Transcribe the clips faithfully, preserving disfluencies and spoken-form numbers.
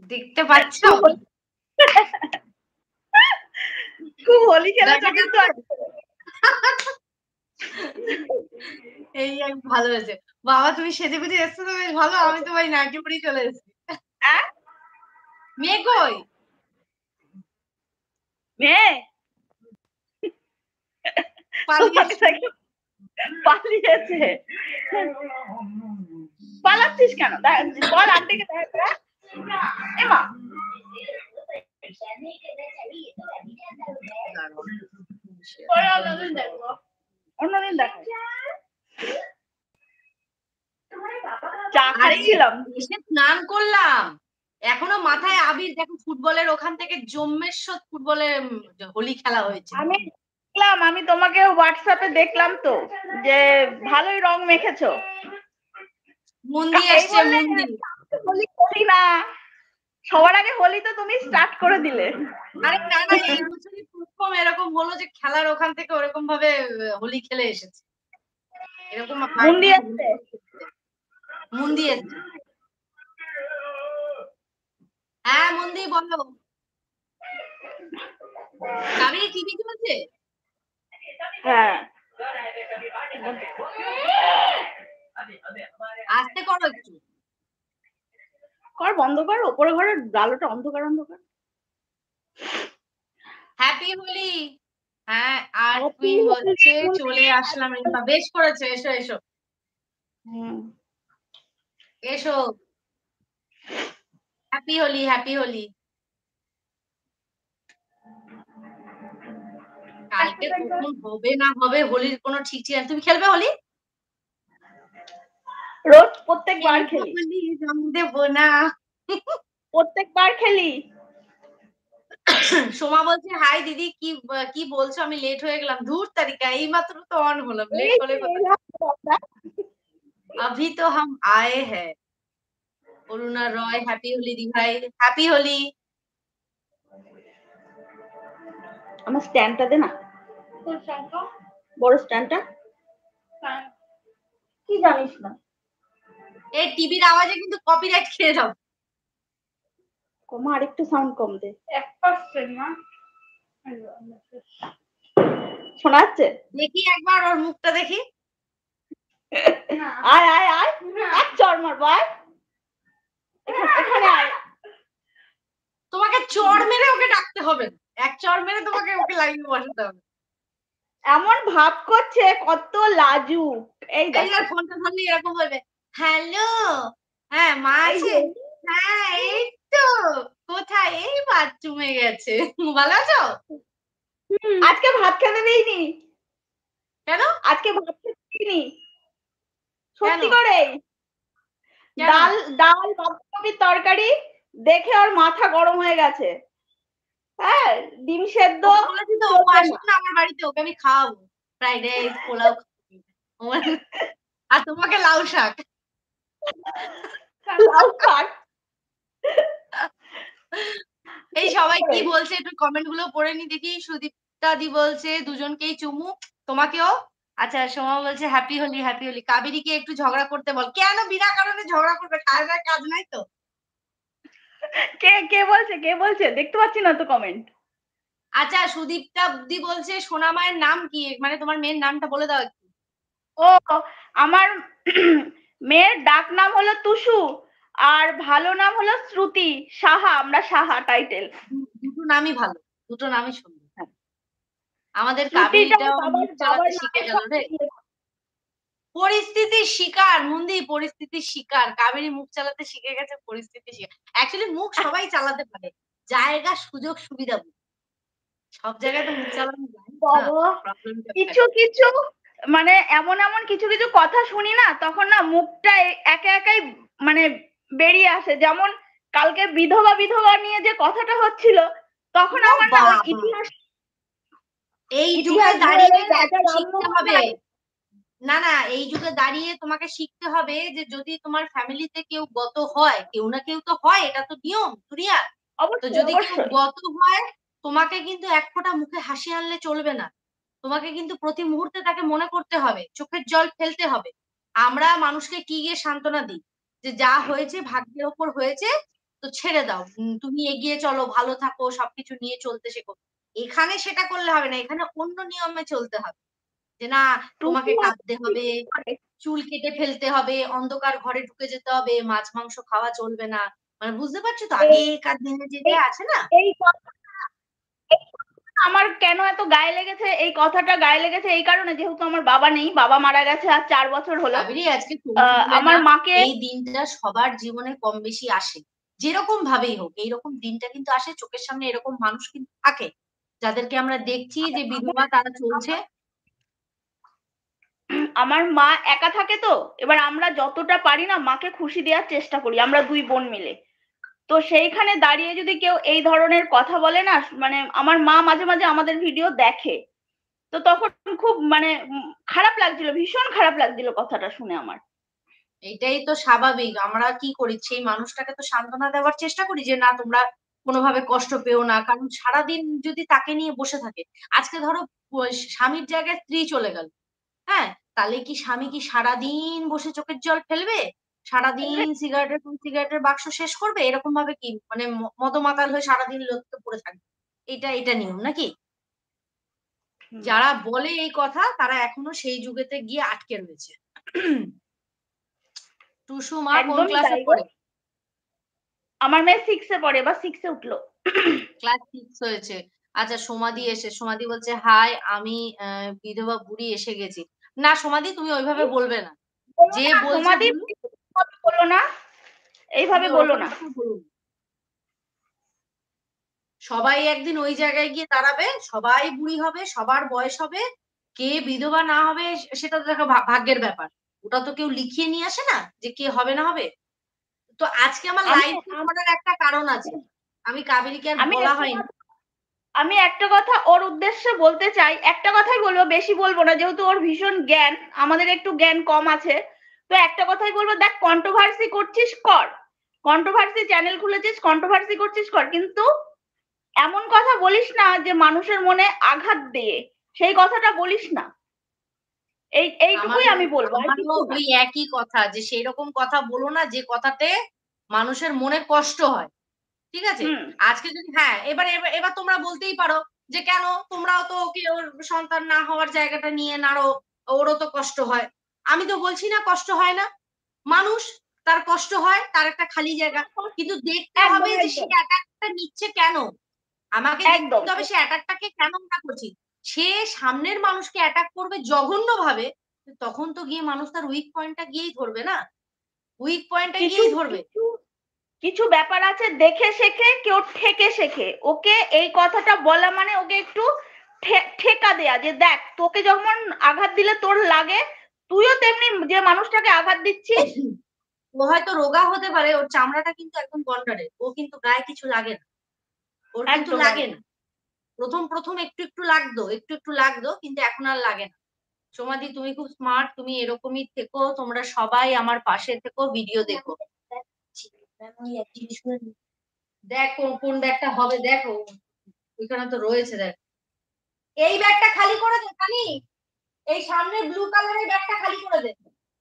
দেখতে পাচ্ছ? খুব হোলি খেলেছো কিন্তু এই ভালো হয়েছে। বাবা তুমি সেজে গুজে এসছো তো বেশ ভালো, আমি তো ভাই নাইটি পরেই চলে এসেছি। মেয়ে কই? মেয়ে পালিয়েছে। পালাচ্ছিস কেন? বল আন্টিকে দেখা। এমা অন্যদিন দেখো। চা খাচ্ছিলাম, এসে স্নান করলাম, এখনো মাথায় আবির। দেখো ফুটবলের ওখান থেকে জম্মেশ্বর ফুটবলের হোলি খেলা হয়েছে। আমি দেখলাম, আমি তোমাকে হোয়াটসঅ্যাপে দেখলাম তো যে ভালোই রং মেখেছো। মন্দি আসছে, মন্দি। হোলি করি না, সবার আগে হোলি তো তুমি স্টার্ট করে দিলে। আরে না না, এই বছরই প্রথম এরকম হলো যে খেলার ওখান থেকে ওরকম ভাবে হোলি খেলে এসেছে। এরকম মন্দি আসছে, মন্দি আসছে। হ্যাঁ মন্দি বলো। কাবেরী টিভি চলছে? হ্যাঁ আস্তে করো একটু, কর বন্ধ কর, ওপরে ঘরের আলোটা অন্ধকার অন্ধকার। হ্যাপি হোলি। হ্যাঁ আর কুইন বলছে চলে আসলাম। বেশ করেছে, এসো এসো এসো। Happy Holi, happy Holi. কালকে কখন হবে না হবে হোলির কোনো ঠিক ঠিক আছে। তুমি খেলবে হোলি? রোজ প্রত্যেকবার খেলি। হোলি রং দেবো না, প্রত্যেকবার খেলি। সোমা বলছে হাই দিদি, কি কি বলছো? আমি লেট হয়ে গেলাম। ধুর তারিকা, এই মাত্র তো অন হলাম, লেট হলে अभी तो हम आए हैं। অরুণা রয় হ্যাপি হোলি দি ভাই, হ্যাপি হোলি। আমার স্ট্যান্ডটা দে না, বড় স্ট্যান্ডটা। কি জানিস না? এই টিভির আওয়াজে কিন্তু কপিরাইট খেয়ে যাও। কমা, আরেকটু সাউন্ড কম দে। এক পার্সেন্ট না শোনা যাচ্ছে? দেখি একবার ওর মুখটা দেখি। আয় আয় আয়, এক চড় মার ভাই, এখানে আয়। তোমাকে চড় মেরে ওকে ডাকতে হবে, এক চড় মেরে তোমাকে ওকে লাইনে বসাতে হবে। এমন ভাব করছে কত লাজুক। এই এই আর ফোনটা ধরলে এরকম বলবে, হ্যালো হ্যাঁ মা আছে? হ্যাঁ এই তো, কোথায়? এই বাথরুমে গেছে। ভালো আছো? আজকে ভাত খেতে দেইনি। কেন? আজকে ভাত খেতে দেইনি সত্যি করে। ডাল ডাল বাঁধাকপির তরকারি দেখে ওর মাথা গরম হয়ে গেছে। হ্যাঁ ডিম সেদ্ধ বলেছি তো ও আসবে না আমার বাড়িতে, ওকে আমি খাওয়াবো ফ্রাইড রাইস পোলাও আর তোমাকে লাউ শাক। লাউ শাক। এই সবাই কি বলছে একটু কমেন্ট গুলো পড়ে নি দেখি। সুদীপ্তা দি বলছে দুজনকেই চুমু, তোমাকেও। আচ্ছা সোমা বলছে হ্যাপি হোলি হ্যাপি হোলি। কাবেরীকে একটু ঝগড়া করতে বল। কেন বিনা কারণে ঝগড়া করবে? কাজ আর কাজ নাই তো। কে কে বলছে কে বলছে দেখতে পাচ্ছি না তো কমেন্ট। আচ্ছা সুদীপ্তা দি বলছে সোনা মায়ের নাম কি? মানে তোমার মেয়ের নামটা বলে দাও একটু। ও আমার মেয়ের ডাক নাম হলো তুষু, আর ভালো নাম হলো শ্রুতি সাহা। আমরা সাহা টাইটেল। দুটো নামই ভালো, দুটো নামই সুন্দর। আমাদের কাবেরীটা মুখ চালাতে শিখে গেল রে। পরিস্থিতির শিকার মন্দি, পরিস্থিতির শিকার। কাবেরী মুখ চালাতে শিখে গেছে, পরিস্থিতির শিকার। অ্যাকচুয়ালি মুখ সবাই চালাতে পারে, জায়গা সুযোগ সুবিধা সব জায়গায় তো মুখ চালানো যায় না। কিছু কিছু মানে এমন এমন কিছু কিছু কথা শুনি না, তখন না মুখটা একা একাই মানে বেরিয়ে আসে। যেমন কালকে বিধবা বিধবা নিয়ে যে কথাটা হচ্ছিল, তখন আমার না ওই ইতিহাস এই যুগে দাঁড়িয়ে শিখতে হবে। না না এই যুগে দাঁড়িয়ে তোমাকে শিখতে হবে যে যদি তোমার ফ্যামিলিতে কেউ গত হয়, কেউ না কেউ তো হয়, এটা তো নিয়ম দুনিয়ার। তো যদি কেউ গত হয় তোমাকে কিন্তু এক ফোঁটা মুখে হাসি আনলে চলবে না, তোমাকে কিন্তু প্রতি মুহূর্তে তাকে মনে করতে হবে, চোখের জল ফেলতে হবে। আমরা মানুষকে কি গিয়ে সান্ত্বনা দিই যে যা হয়েছে ভাগ্যের ওপর হয়েছে, তো ছেড়ে দাও, তুমি এগিয়ে চলো, ভালো থাকো, সবকিছু নিয়ে চলতে শেখো। এখানে সেটা করলে হবে না, এখানে অন্য নিয়মে চলতে হবে, যে না তোমাকে কাঁদতে হবে, চুল কেটে ফেলতে হবে, অন্ধকার ঘরে ঢুকে যেতে হবে, মাছ মাংস খাওয়া চলবে না। মানে বুঝতে পারছো তো আগেকার দিনে যে আছে না। এই আমার কেন এত গায়ে লেগেছে, এই কথাটা গায়ে লেগেছে এই কারণে, যেহেতু আমার বাবা নেই, বাবা মারা গেছে আর চার বছর হলো। আজকে আমার মাকে এই দিনটা সবার জীবনে কম বেশি আসে, যেরকম ভাবেই হোক এইরকম দিনটা কিন্তু আসে, চোখের সামনে এরকম মানুষ কিন্তু থাকে যাদেরকে আমরা দেখছি যে বিধবা তারা চলছে। আমার মা একা থাকে তো, এবার আমরা যতটা পারি না মাকে খুশি দেওয়ার চেষ্টা করি, আমরা দুই বোন মিলে। তো সেইখানে দাঁড়িয়ে যদি কেউ এই ধরনের কথা বলে না, মানে আমার মা মাঝে মাঝে আমাদের ভিডিও দেখে, তো তখন খুব মানে খারাপ লাগছিল, ভীষণ খারাপ লাগছিল কথাটা শুনে আমার। এটাই তো স্বাভাবিক, আমরা কি করি সেই মানুষটাকে তো সান্ত্বনা দেওয়ার চেষ্টা করি যে না তোমরা কোনোভাবে কষ্ট পেও না, কারণ সারাদিন যদি তাকে নিয়ে বসে থাকে, আজকে ধরো স্বামীর জায়গায় স্ত্রী চলে গেল, হ্যাঁ, তাহলে কি স্বামী কি সারাদিন বসে চোখের জল ফেলবে, সারাদিন সিগারেটের সিগারেটের বাক্স শেষ করবে, এরকম ভাবে কি মানে মদমাতাল হয়ে সারাদিন লোককে পড়ে থাকবে? এটা এটা নিয়ম নাকি? যারা বলে এই কথা তারা এখনো সেই যুগেতে গিয়ে আটকে রয়েছে। টুসু মা কোন ক্লাসে পড়ে? আমার মেয়ে সিক্সে পড়ে, বা সিক্সে উঠলো। ক্লাস সিক্স হয়েছে। আচ্ছা সমাধি এসে, সমাধি বলছে হাই আমি বিধবা বুড়ি এসে গেছি। না সমাধি তুমি ওইভাবে বলবে না, যে বলছে বলো না, এইভাবে বলো না। সবাই একদিন ওই জায়গায় গিয়ে দাঁড়াবে, সবাই বুড়ি হবে, সবার বয়স হবে, কে বিধবা না হবে সেটা তো দেখো ভাগ্যের ব্যাপার, ওটা তো কেউ লিখিয়ে নিয়ে আসে না যে কে হবে না হবে। তো আজকে আমার লাইভ করার একটা কারণ আছে, আমি কাবেরীকে আর বলা হয়নি। আমি একটা কথা ওর উদ্দেশ্যে বলতে চাই, একটা কথাই বলবো, বেশি বলবো না, যেহেতু ওর ভীষণ জ্ঞান, আমাদের একটু জ্ঞান কম আছে। তো একটা কথাই বলবো, দেখ কন্ট্রোভার্সি করছিস কর, কন্ট্রোভার্সি চ্যানেল খুলেছিস, কন্ট্রোভার্সি করছিস কর, কিন্তু এমন কথা বলিস না যে মানুষের মনে আঘাত দিয়ে, সেই কথাটা বলিস না। এই এইটুকুই আমি বলবো। ওই একই কথা, যে সেই রকম কথা বলো না যে কথাতে মানুষের মনে কষ্ট হয়, ঠিক আছে? আজকে যদি হ্যাঁ এবার এবার তোমরা বলতেই পারো যে কেন তোমরাও তো ওকে ওর সন্তান না হওয়ার জায়গাটা নিয়ে নাড়ো, ওরও তো কষ্ট হয়। আমি তো বলছি না কষ্ট হয় না, মানুষ তার কষ্ট হয়, তার একটা খালি জায়গা, কিন্তু দেখতে হবে যে সে অ্যাটাকটা নিচ্ছে কেন, আমাকে দেখতে হবে সে অ্যাটাকটাকে কেন আমরা করছি। সে সামনের মানুষকে অ্যাটাক করবে জঘন্য ভাবে, তখন তো গিয়ে মানুষ তার উইক পয়েন্টটা গিয়েই ধরবে না, উইক পয়েন্টটা গিয়েই ধরবে। কিছু ব্যাপার আছে দেখে শেখে, কেউ ঠেকে শেখে, ওকে এই কথাটা বলা মানে ওকে একটু ঠেকা দেয়া, যে দেখ তোকে যখন আঘাত দিলে তোর লাগে, তুইও তেমনি যে মানুষটাকে আঘাত দিচ্ছিস। ও হয়তো রোগা হতে পারে, ওর চামড়াটা কিন্তু একদম গন্ডারের, ও কিন্তু গায়ে কিছু লাগে না, ওর কিন্তু লাগে না, প্রথম প্রথম একটু একটু লাগতো, একটু একটু লাগতো, কিন্তু এখন আর লাগে না। সমাধি তুমি খুব স্মার্ট, তুমি এরকমই থেকো, তোমরা সবাই আমার পাশে থেকো, ভিডিও দেখো। দেখ কোন ব্যাগটা হবে, দেখো ওইখানে তো রয়েছে, দেখ এই ব্যাগটা খালি করে দে খালি, এই সামনে ব্লু কালারের ব্যাগটা খালি করে দে।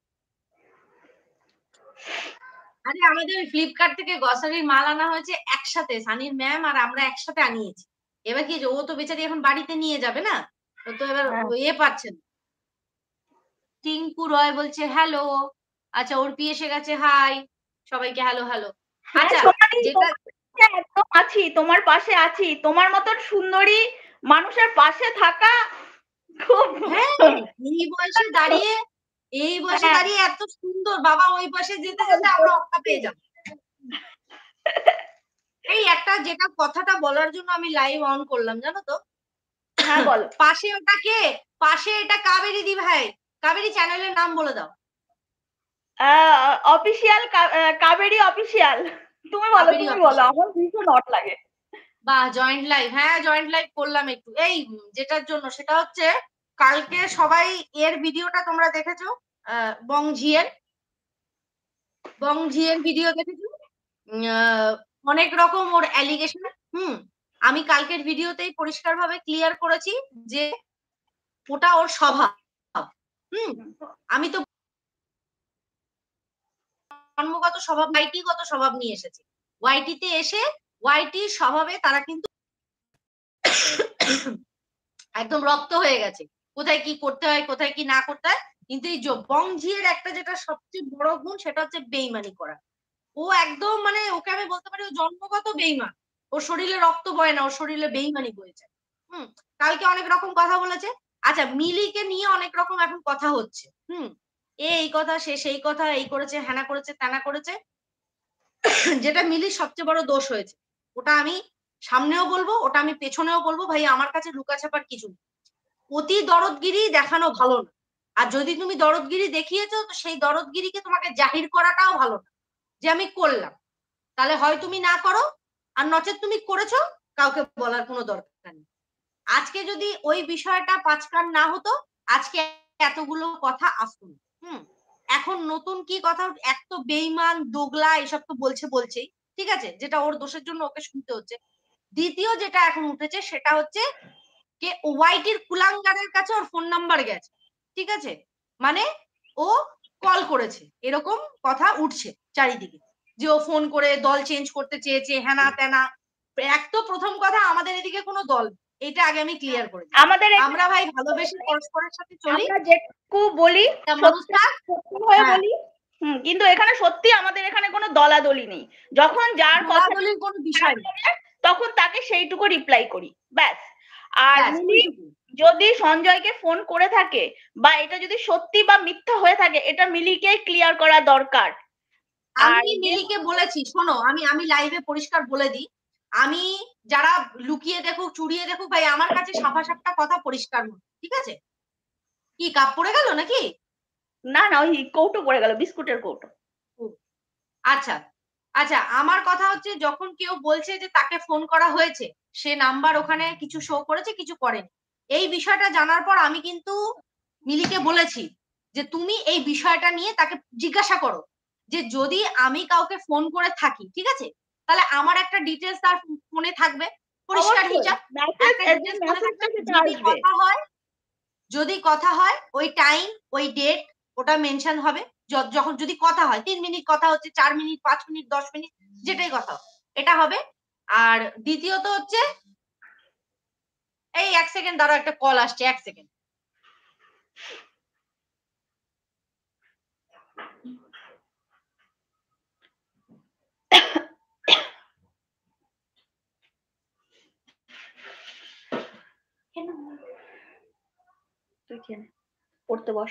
আরে আমাদের ফ্লিপকার্ট থেকে গ্রসারির মাল আনা হয়েছে একসাথে, সানির ম্যাম আর আমরা একসাথে আনিয়েছি। এবার কি ও তো বেচারি এখন বাড়িতে নিয়ে যাবে না, তো এবার এ পাচ্ছে না। টিঙ্কু রয় বলছে হ্যালো, আচ্ছা ওর পি এসে গেছে, হাই সবাইকে হ্যালো হ্যালো। আচ্ছা যেটা একদম আছি, তোমার পাশে আছি, তোমার মতন সুন্দরী মানুষের পাশে থাকা খুব, হ্যাঁ এই বয়সে দাঁড়িয়ে, এই বয়সে দাঁড়িয়ে এত সুন্দর, বাবা ওই বয়সে যেতে যেতে আমরা অক্কা পেয়ে যাব। এই একটা যেটা কথাটা বলার জন্য আমি লাইভ অন করলাম জানো তো, হ্যাঁ বলো। পাশে ওটা কে, পাশে এটা কাবেরী দি ভাই, কাবেরী চ্যানেলের নাম বলে দাও। অফিশিয়াল কাবেরী অফিশিয়াল, তুমি বলো, তুমি বলো, আমার ভীষণ অট লাগে। বাহ জয়েন্ট লাইভ, হ্যাঁ জয়েন্ট লাইভ করলাম একটু, এই যেটার জন্য সেটা হচ্ছে কালকে সবাই এর ভিডিওটা তোমরা দেখেছো, বংঝিয়ের বংঝিয়ের ভিডিও দেখেছো, অনেক রকম ওর অ্যালিগেশন। হুম আমি কালকের ভিডিওতেই পরিষ্কার ভাবে ক্লিয়ার করেছি যে ওটা ওর স্বভাব। হুম আমি তো জন্মগত স্বভাব, আইটিগত স্বভাব নিয়ে এসেছি, ওয়াইটিতে এসে ওয়াইটির স্বভাবে তারা কিন্তু একদম রক্ত হয়ে গেছে, কোথায় কি করতে হয় কোথায় কি না করতে হয়। কিন্তু এই বংঝিয়ের একটা যেটা সবচেয়ে বড় গুণ সেটা হচ্ছে বেইমানি করা। ও একদম মানে ওকে আমি বলতে পারি ও জন্মগত বেইমান, ওর শরীরে রক্ত বয় না, ওর শরীরে বেইমানি বয়েছে। হুম, কালকে অনেক রকম কথা বলেছে। আচ্ছা, মিলিকে নিয়ে অনেক রকম এখন কথা হচ্ছে, হুম, এই কথা সে সেই কথা, এই করেছে হ্যানা করেছে ত্যানা করেছে। যেটা মিলির সবচেয়ে বড় দোষ হয়েছে, ওটা আমি সামনেও বলবো, ওটা আমি পেছনেও বলবো, ভাই আমার কাছে লুকাছাপার কিছু নেই। অতি দরদগিরি দেখানো ভালো না, আর যদি তুমি দরদগিরি দেখিয়েছো তো সেই দরদগিরিকে তোমাকে জাহির করাটাও ভালো না, যে আমি করলাম। তাহলে হয় তুমি না করো, আর নচেত তুমি করেছো, কাউকে বলার কোনো দরকার নেই। আজকে যদি ওই বিষয়টা পাঁচ কান না হতো, আজকে এতগুলো কথা আসতো না। হুম, এখন নতুন কি কথা, এক তো বেইমান দোগলা এসব তো বলছে বলছেই, ঠিক আছে, যেটা ওর দোষের জন্য ওকে শুনতে হচ্ছে। দ্বিতীয় যেটা এখন উঠেছে সেটা হচ্ছে কে ওয়াইটির কুলাঙ্গারের কাছে ওর ফোন নাম্বার গেছে, ঠিক আছে, মানে ও কল করেছে, এরকম কথা উঠছে চারিদিকে, যে ও ফোন করে দল চেঞ্জ করতে চেয়েছে হ্যানা ত্যানা। এক তো প্রথম কথা, আমাদের এদিকে কোনো দল, এটা আগে আমি ক্লিয়ার করে দিই, আমাদের আমরা ভাই ভালোবেসে পরস্পরের সাথে চলি, আমরা যেটুকু বলি মানুষটা সত্যি হয়ে হ্যাঁ, বলি। হুম, কিন্তু এখানে সত্যি আমাদের এখানে কোনো দলাদলি নেই, যখন যার কথা দলাদলির কোনো বিষয় নেই, তখন তাকে সেইটুকু রিপ্লাই করি, ব্যাস। আর ব্যাস মিলি ওইটুকু। যদি সঞ্জয়কে ফোন করে থাকে বা এটা যদি সত্যি বা মিথ্যা হয়ে থাকে, এটা মিলিকে ক্লিয়ার করা দরকার। আর আমি মিলিকে বলেছি, শোনো আমি আমি লাইভে পরিষ্কার বলে দিই, আমি যারা লুকিয়ে দেখুক চুরিয়ে দেখুক, ভাই আমার কাছে সাফা সাপটা কথা পরিষ্কার নয়, ঠিক আছে। কি কাপ পড়ে গেল নাকি? না না, ওই কৌটো পড়ে গেল, বিস্কুটের কৌটো। আচ্ছা আচ্ছা, আমার কথা হচ্ছে যখন কেউ বলছে যে তাকে ফোন করা হয়েছে, সে নাম্বার ওখানে কিছু শো করেছে কিছু করেনি, এই বিষয়টা জানার পর আমি কিন্তু মিলিকে বলেছি যে তুমি এই বিষয়টা নিয়ে তাকে জিজ্ঞাসা করো, যে যদি আমি কাউকে ফোন করে থাকি, ঠিক আছে, তাহলে আমার একটা ডিটেলস তার ফোনে থাকবে, পরিষ্কার হিসাব একটা ডিটেলস ফোনে থাকবে, যদি কথা হয় যদি কথা হয় ওই টাইম ওই ডেট ওটা মেনশন হবে, যখন যদি কথা হয় তিন মিনিট কথা হচ্ছে, চার মিনিট পাঁচ মিনিট দশ মিনিট যেটাই কথা এটা হবে। আর দ্বিতীয়ত হচ্ছে, এই এক সেকেন্ড দাঁড়াও, একটা কল আসছে, এক সেকেন্ড। তুই কেন পড়তে বস।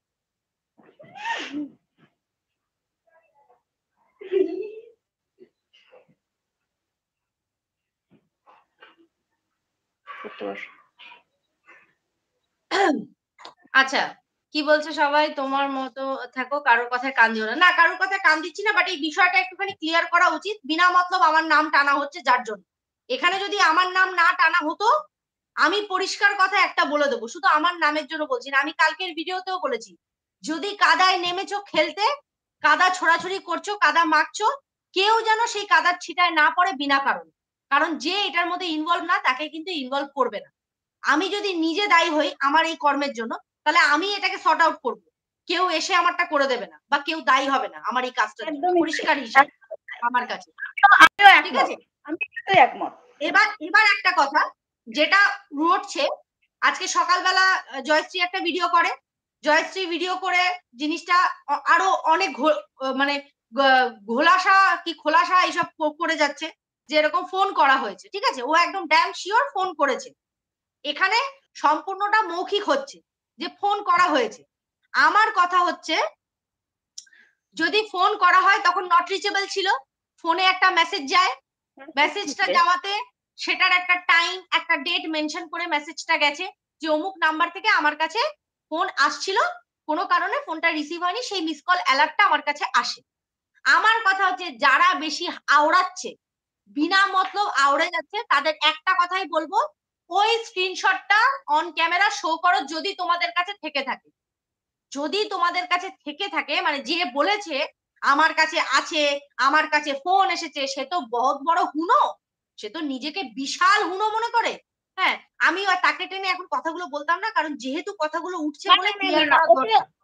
আচ্ছা, কি বলছে সবাই, তোমার মতো থাকো, কারোর কথায় কান দিও না। না, কারোর কথায় কান দিচ্ছি না, বাট এই বিষয়টা একটুখানি ক্লিয়ার করা উচিত, বিনা মতলব আমার নাম টানা হচ্ছে যার জন্য। এখানে যদি আমার নাম না টানা হতো, আমি পরিষ্কার কথা একটা বলে দেবো, শুধু আমার নামের জন্য বলছি না, আমি কালকের ভিডিওতেও বলেছি, যদি কাদায় নেমেছো খেলতে, কাদা ছোড়াছুড়ি করছো, কাদা মাখছো, কেউ যেন সেই কাদার ছিটায় না পড়ে বিনা কারণে, কারণ যে এটার মধ্যে ইনভলভ না তাকে কিন্তু ইনভলভ করবে না। আমি যদি নিজে দায়ী হই আমার এই কর্মের জন্য, তাহলে আমি এটাকে সর্ট আউট করব, কেউ এসে আমারটা করে দেবে না, বা কেউ দায়ী হবে না আমার এই কাজটা, পরিষ্কার হিসাব আমার কাছে, ঠিক আছে। আমি একমত। এবার এবার একটা কথা যেটা রটছে, আজকে সকালবেলা জয়শ্রী একটা ভিডিও করে, জয়শ্রী ভিডিও করে জিনিসটা আরো অনেক মানে ঘোলাসা কি খোলাসা এইসব করে যাচ্ছে, যে এরকম ফোন করা হয়েছে, ঠিক আছে, ও একদম ড্যাম শিওর ফোন করেছে। এখানে সম্পূর্ণটা মৌখিক হচ্ছে যে ফোন করা হয়েছে। আমার কথা হচ্ছে, যদি ফোন করা হয় তখন নট রিচেবল ছিল, ফোনে একটা মেসেজ যায়, মেসেজটা যাওয়াতে সেটার একটা টাইম একটা ডেট মেনশন করে মেসেজটা গেছে, যে অমুক নাম্বার থেকে আমার কাছে ফোন আসছিল, কোনো কারণে ফোনটা রিসিভ হয়নি, সেই মিস কল অ্যালার্টটা আমার কাছে আসে। আমার কথা হচ্ছে, যারা বেশি আওড়াচ্ছে, বিনা মতলব আওড়ে যাচ্ছে, তাদের একটা কথাই বলবো, ওই স্ক্রিনশটটা অন ক্যামেরা শো করো যদি তোমাদের কাছে থেকে থাকে। যদি তোমাদের কাছে থেকে থাকে মানে যে বলেছে আমার কাছে আছে, আমার কাছে ফোন এসেছে, সে তো বহুত বড় হুনো, সে তো নিজেকে বিশাল হুনো মনে করে। হ্যাঁ, আমি তাকে টেনে এখন কথাগুলো বলতাম না, কারণ যেহেতু কথাগুলো উঠছে বলে ক্লিয়ার করা দরকার।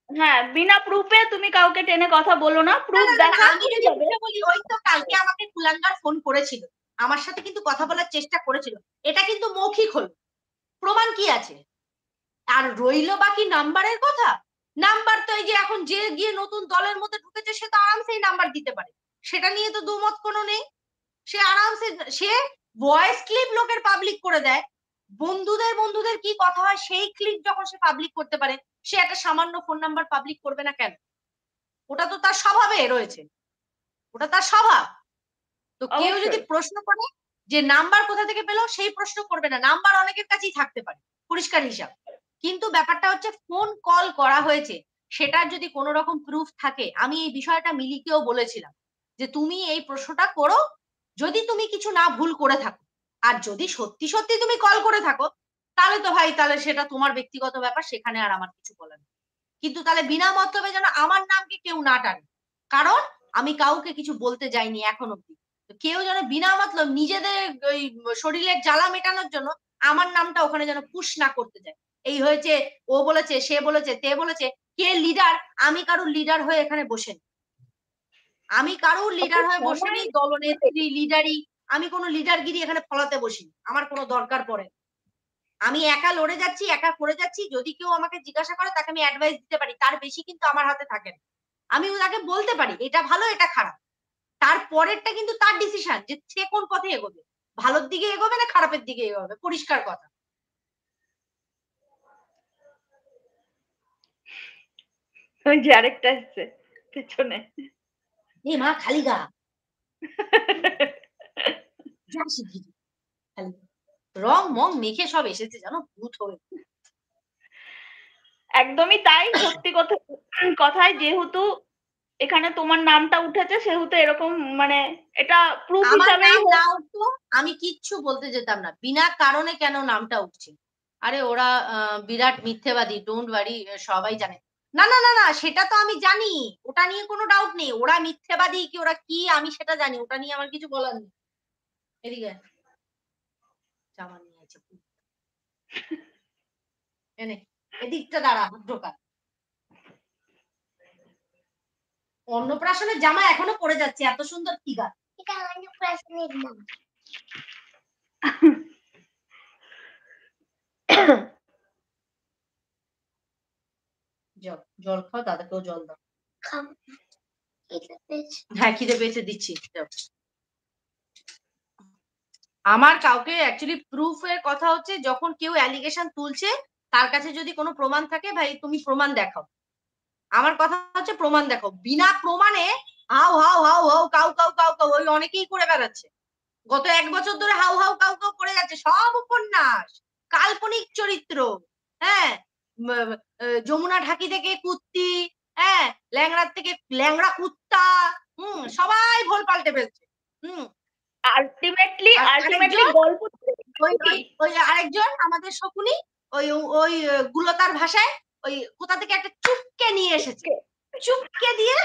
হ্যাঁ, বিনা প্রুফে তুমি কাউকে টেনে কথা বলো না, প্রুফ দেখা আমি যদি বলি, ওই তো কালকে আমাকে কুলাঙ্গার ফোন করেছিল, আমার সাথে কিন্তু কথা বলার চেষ্টা করেছিল, এটা কিন্তু মৌখিক হলো, প্রমাণ কি আছে? আর রইলো বাকি নাম্বারের কথা, নাম্বার তো এই যে এখন যে গিয়ে নতুন দলের মধ্যে ঢুকেছে সে তো আরামসেই নাম্বার দিতে পারে, সেটা নিয়ে তো দুমত কোনো নেই, সে আরামসে সে ভয়েস ক্লিপ লোকের পাবলিক করে দেয়, বন্ধুদের বন্ধুদের কি কথা হয় সেই ক্লিপ যখন সে পাবলিক করতে পারে, সে একটা সামান্য ফোন নাম্বার পাবলিক করবে না কেন? ওটা তো তার স্বভাবে রয়েছে, ওটা তার স্বভাব। তো কেউ যদি প্রশ্ন করে যে নাম্বার কোথা থেকে পেলো, সেই প্রশ্ন করবে না, নাম্বার অনেকের কাছেই থাকতে পারে, পরিষ্কার হিসাব। কিন্তু ব্যাপারটা হচ্ছে ফোন কল করা হয়েছে, সেটার যদি কোনো রকম প্রুফ থাকে, আমি এই বিষয়টা মিলিকেও বলেছিলাম যে তুমি এই প্রশ্নটা করো, যদি তুমি কিছু না ভুল করে থাকো, আর যদি সত্যি সত্যি তুমি কল করে থাকো, তাহলে তো ভাই তাহলে সেটা তোমার ব্যক্তিগত ব্যাপার, সেখানে আর আমার কিছু বলার নেই। কিন্তু তাহলে বিনা মতলবে যেন আমার নামকে কেউ না টানে, কারণ আমি কাউকে কিছু বলতে যাইনি এখন অব্দি। কেউ যেন বিনা মতলব নিজেদের ওই শরীরের জ্বালা মেটানোর জন্য আমার নামটা ওখানে যেন পুশ না করতে যায়, এই হয়েছে, ও বলেছে, সে বলেছে, তে বলেছে, কে লিডার? আমি কারুর লিডার হয়ে এখানে বসে নি, আমি কারুর লিডার হয়ে বসে নেই, দলনেত্রী লিডারি, আমি কোনো লিডারগিরি এখানে ফলাতে বসি, আমার কোনো দরকার পড়ে, আমি একা লড়ে যাচ্ছি, একা করে যাচ্ছি, যদি কেউ আমাকে জিজ্ঞাসা করে তাকে আমি অ্যাডভাইস দিতে পারি, তার বেশি কিন্তু আমার হাতে থাকে না, আমি তাকে বলতে পারি এটা ভালো এটা খারাপ, তার পরেরটা কিন্তু তার ডিসিশন যে সে কোন পথে এগোবে, ভালোর দিকে এগোবে না খারাপের দিকে এগোবে, পরিষ্কার কথা। ওই যে আরেকটা আসছে পেছনে, এ মা খালি গা খালি রং মং মেখে সব এসেছে জানো, ভূত হয়ে। একদমই তাই, সত্যি কথা কথায়, যেহেতু এখানে তোমার নামটা উঠেছে সেহেতু এরকম মানে এটা প্রুফ হিসাবেই না উঠতো আমি কিচ্ছু বলতে যেতাম না, বিনা কারণে কেন নামটা উঠছে, আরে ওরা বিরাট মিথ্যেবাদী, ডোন্ট ওয়ারি, সবাই জানে। না না না না সেটা তো আমি জানি, ওটা নিয়ে কোনো ডাউট নেই, ওরা মিথ্যেবাদী কি ওরা কি আমি সেটা জানি, ওটা নিয়ে আমার কিছু বলার নেই। এদিকে জামা নিয়ে আছে, এনে এদিকটা দাঁড়া, ঢোকা। অন্নপ্রাশনের জামা এখনো পরে যাচ্ছে, এত সুন্দর ফিগার, এটা অন্নপ্রাশনের নাম। জল খাও, দাদাকেও জল দাও। হ্যাঁ খিদে পেয়েছে, দিচ্ছি। আমার কাউকে অ্যাকচুয়ালি প্রুফের কথা হচ্ছে যখন কেউ অ্যালিগেশন তুলছে তার কাছে যদি কোনো প্রমাণ থাকে, ভাই তুমি প্রমাণ দেখাও, আমার কথা হচ্ছে প্রমাণ দেখাও, বিনা প্রমাণে হাউ হাউ হাউ হাউ কাউ কাউ কাউ কাউ ওই অনেকেই করে বেড়াচ্ছে, গত এক বছর ধরে হাউ হাউ কাউ কাউ করে যাচ্ছে, সব উপন্যাস, কাল্পনিক চরিত্র, হ্যাঁ, যমুনা ঢাকি থেকে কুত্তি, হ্যাঁ, ল্যাংড়ার থেকে ল্যাংড়া কুত্তা, হুম, সবাই ভোল পাল্টে ফেলছে, হুম, আলটিমেটলি আলটিমেটলি গল্প ওই আরেকজন আমাদের শকুনি, ওই ওই গুলতার ভাষায় ওই কোথা থেকে একটা চুপকে নিয়ে এসেছে, চুপকে দিয়ে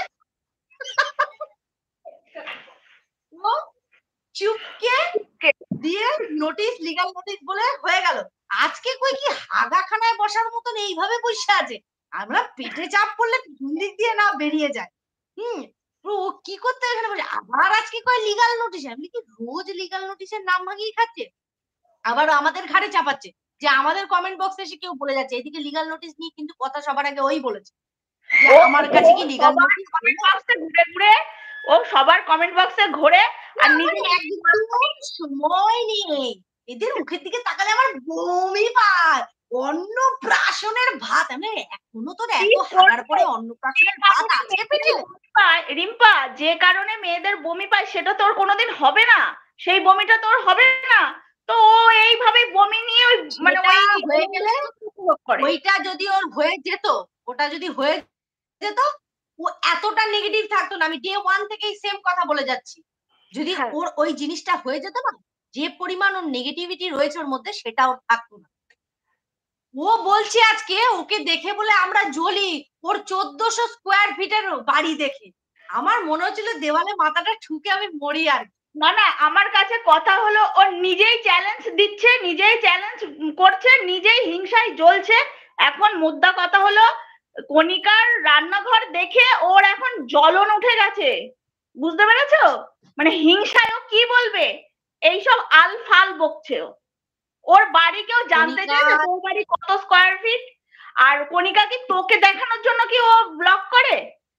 ও চুপকে দিয়ে নোটিশ, লিগাল নোটিশ বলে হয়ে গেল। আজকে কই কি হাগাখানায় বসার মতন এইভাবে বসে আছে, আমরা পেটে চাপ পড়লে দিক দিয়ে না বেরিয়ে যায়, হুম, ও কি করতে এখানে বসে, আবার আজকে কয় লিগাল নোটিশ, আমি কি রোজ লিগাল নোটিশের নাম ভাগিয়ে খাচ্ছে, আবার আমাদের ঘাড়ে চাপাচ্ছে যে আমাদের কমেন্ট বক্সে এসে কেউ বলে যাচ্ছে, এদিকে লিগাল নোটিশ নিয়ে কিন্তু কথা সবার আগে ওই বলেছে যে আমার কাছে কি লিগাল নোটিশ, কমেন্ট বক্সে ঘুরে ঘুরে ও সবার কমেন্ট বক্সে ঘোরে আর নিজে একদম সময় নেই, এদের মুখের দিকে তাকালে আমার বমি পায়, অন্নপ্রাশনের ভাত, আমি এখনো তোর এত হাগার পরে অন্নপ্রাশনের ভাত আছে পেটে, রিম্পা যে কারণে মেয়েদের বমি পায় সেটা তোর কোনোদিন হবে না, সেই বমিটা তোর হবে না, তো ও এইভাবে বমি নিয়ে মানে ওই হয়ে গেলে ওইটা যদি ওর হয়ে যেত, ওটা যদি হয়ে যেত ও এতটা নেগেটিভ থাকতো না, আমি ডে ওয়ান থেকেই সেম কথা বলে যাচ্ছি, যদি ওর ওই জিনিসটা হয়ে যেত না, যে পরিমাণ ওর নেগেটিভিটি রয়েছে ওর মধ্যে সেটাও থাকতো না, ও বলছে আজকে ওকে দেখে বলে আমরা জ্বলি, ওর চোদ্দশো স্কোয়ার ফিটের বাড়ি দেখে আমার মনে হচ্ছিল দেওয়ালে মাথাটা ঠুকে আমি মরি, আর না না আমার কাছে কথা হলো ও নিজেই চ্যালেঞ্জ দিচ্ছে, নিজেই চ্যালেঞ্জ করছে, নিজেই হিংসায় জ্বলছে, এখন মুদ্রা কথা হলো কণিকার রান্নাঘর দেখে ওর এখন জ্বলন উঠে গেছে, বুঝতে পেরেছো? মানে হিংসায় ও কি বলবে, এইসব আল ফাল বকছে ও। ওর বাড়ি কেউ জানতে কণিকা চেয়েছে তোর বাড়ি কত স্কোয়ার ফিট? আর কণিকা কি তোকে দেখানোর জন্য কি ও ব্লগ করে?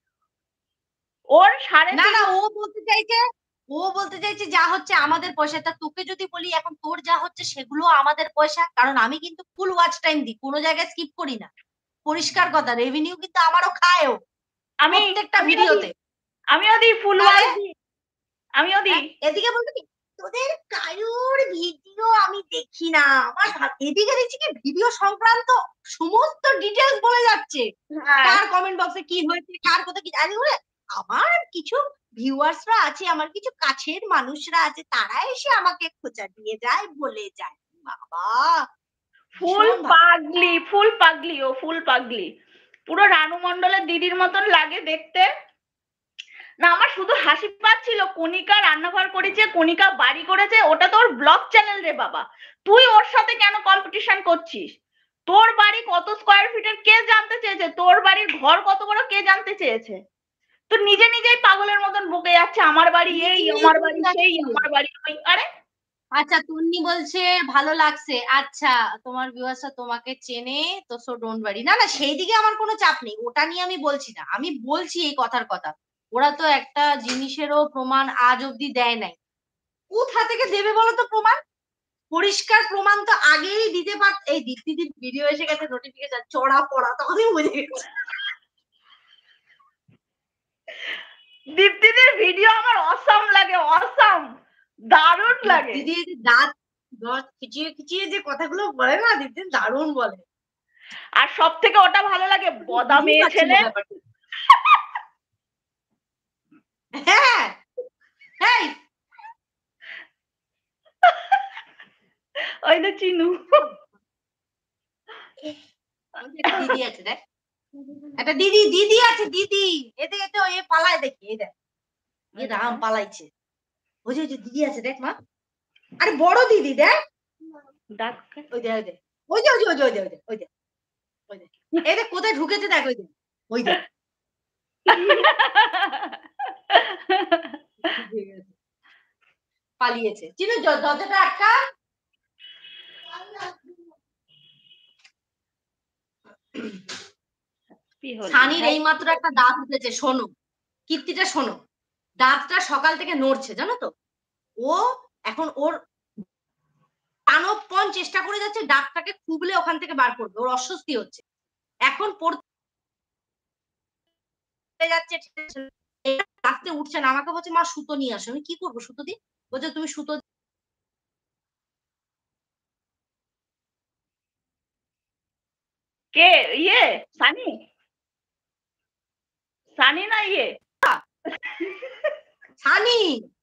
ওর সাড়ে না তিন না ও বলতে চাইছে ও বলতে চাইছে যা হচ্ছে আমাদের পয়সা। তা তোকে যদি বলি এখন তোর যা হচ্ছে সেগুলো আমাদের পয়সা, কারণ আমি কিন্তু ফুল ওয়াচ টাইম দিই, কোনো জায়গায় স্কিপ করি না। পরিষ্কার কথা, রেভিনিউ কিন্তু আমারও খায় ও আমি প্রত্যেকটা আমিও দিই ভিডিওতে। আমিও দিই ফুল তাহলে ওয়াচ দিই, আমিও দিই। হ্যাঁ, এদিকে বলতে কি তোদের কারুর ভিডিও আমি দেখি না, আমার ভা- এদিকে দেখছি কি ভিডিও সংক্রান্ত সমস্ত ডিটেলস বলে যাচ্ছে, হ্যাঁ কার কমেন্ট বক্সে কি হয়েছে, কার কথা কি জানি বলে। আমার কিছু ভিউয়ার্সরা আছে, আমার কিছু কাছের মানুষরা আছে, তারা এসে আমাকে খোঁচা দিয়ে যায়, বলে যায়। বাবা ফুল ভীষণ ভালো। পাগলি, ফুল পাগলি, ও ফুল পাগলি, পুরো রানু মণ্ডলের দিদির মতন লাগে দেখতে। না আমার শুধু হাসি পাচ্ছিল, কণিকা রান্নাঘর করেছে, কণিকা বাড়ি করেছে, ওটা তোর ব্লগ চ্যানেল রে বাবা, তুই ওর সাথে কেন কম্পিটিশন করছিস? তোর বাড়ি কত স্কোয়ার ফিটের কে জানতে চেয়েছে? তোর বাড়ির ঘর কত বড় কে জানতে চেয়েছে? তো নিজে নিজেই পাগলের মতন বকে যাচ্ছে, আমার বাড়ি এই, আমার বাড়ি সেই, আমার বাড়ি ওই। আরে আচ্ছা তন্নি বলছে ভালো লাগছে, আচ্ছা তোমার ভিউয়ার্সরা তোমাকে চেনে তো, সো ডোন্ট ওয়ারি। না না সেই দিকে আমার কোনো চাপ নেই, ওটা নিয়ে আমি বলছি না, আমি বলছি এই কথার কথা। ওরা তো একটা জিনিসেরও প্রমাণ আজ অব্দি দেয় নাই, কোথা থেকে দেবে বলো তো প্রমাণ? পরিষ্কার প্রমাণ তো আগেই দিতে পারত। এই দীপ্তিদির ভিডিও এসে গেছে, নোটিফিকেশন চড়া পড়া, তখনই বুঝে গেছে। দীপ্তিদের ভিডিও আমার অসাম লাগে, অসাম, দারুণ লাগে। দিদি দাঁত দাঁত খিচিয়ে খিচিয়ে যে কথাগুলো বলে না, দিদি দারুণ বলে। আর সব থেকে ওটা ভালো লাগে, বদা মেয়ে ছেলে। হ্যাঁ হ্যাঁ ওই তো চিনু, দিদি আছে দেখ, একটা দিদি দিদি আছে, দিদি এতে এতে এ পালায় দেখি, এই দেখ এ রাম পালাইছে, ওই যে ওই যে দিদি আছে দেখ মা, আরে বড় দিদি দেখ, ওই দেখ ওই দেখ ওই যে ওই যে ওই যে ওই যে ওই দেখ ওই দেখ এই দেখ কোথায় ঢুকেছে দেখ, ওই দেখ ওই দেখ পালিয়েছে। চিনু দরজাটা আটকা। সানির এই মাত্র একটা দাঁত উঠেছে, শোনো কীর্তিটা শোনো, দাঁতটা সকাল থেকে নড়ছে জানো তো, ও এখন ওর প্রাণপণ চেষ্টা করে যাচ্ছে দাঁতটাকে খুবলে ওখান থেকে বার করবে, ওর অস্বস্তি হচ্ছে, এখন পড়তে যাচ্ছে রাস্তে উঠছে না, আমাকে বলছে মা সুতো নিয়ে আসো, আমি কি করবো সুতো দিয়ে? বলছে তুমি সুতো। কে ইয়ে সানি, সানি না ইয়ে সানি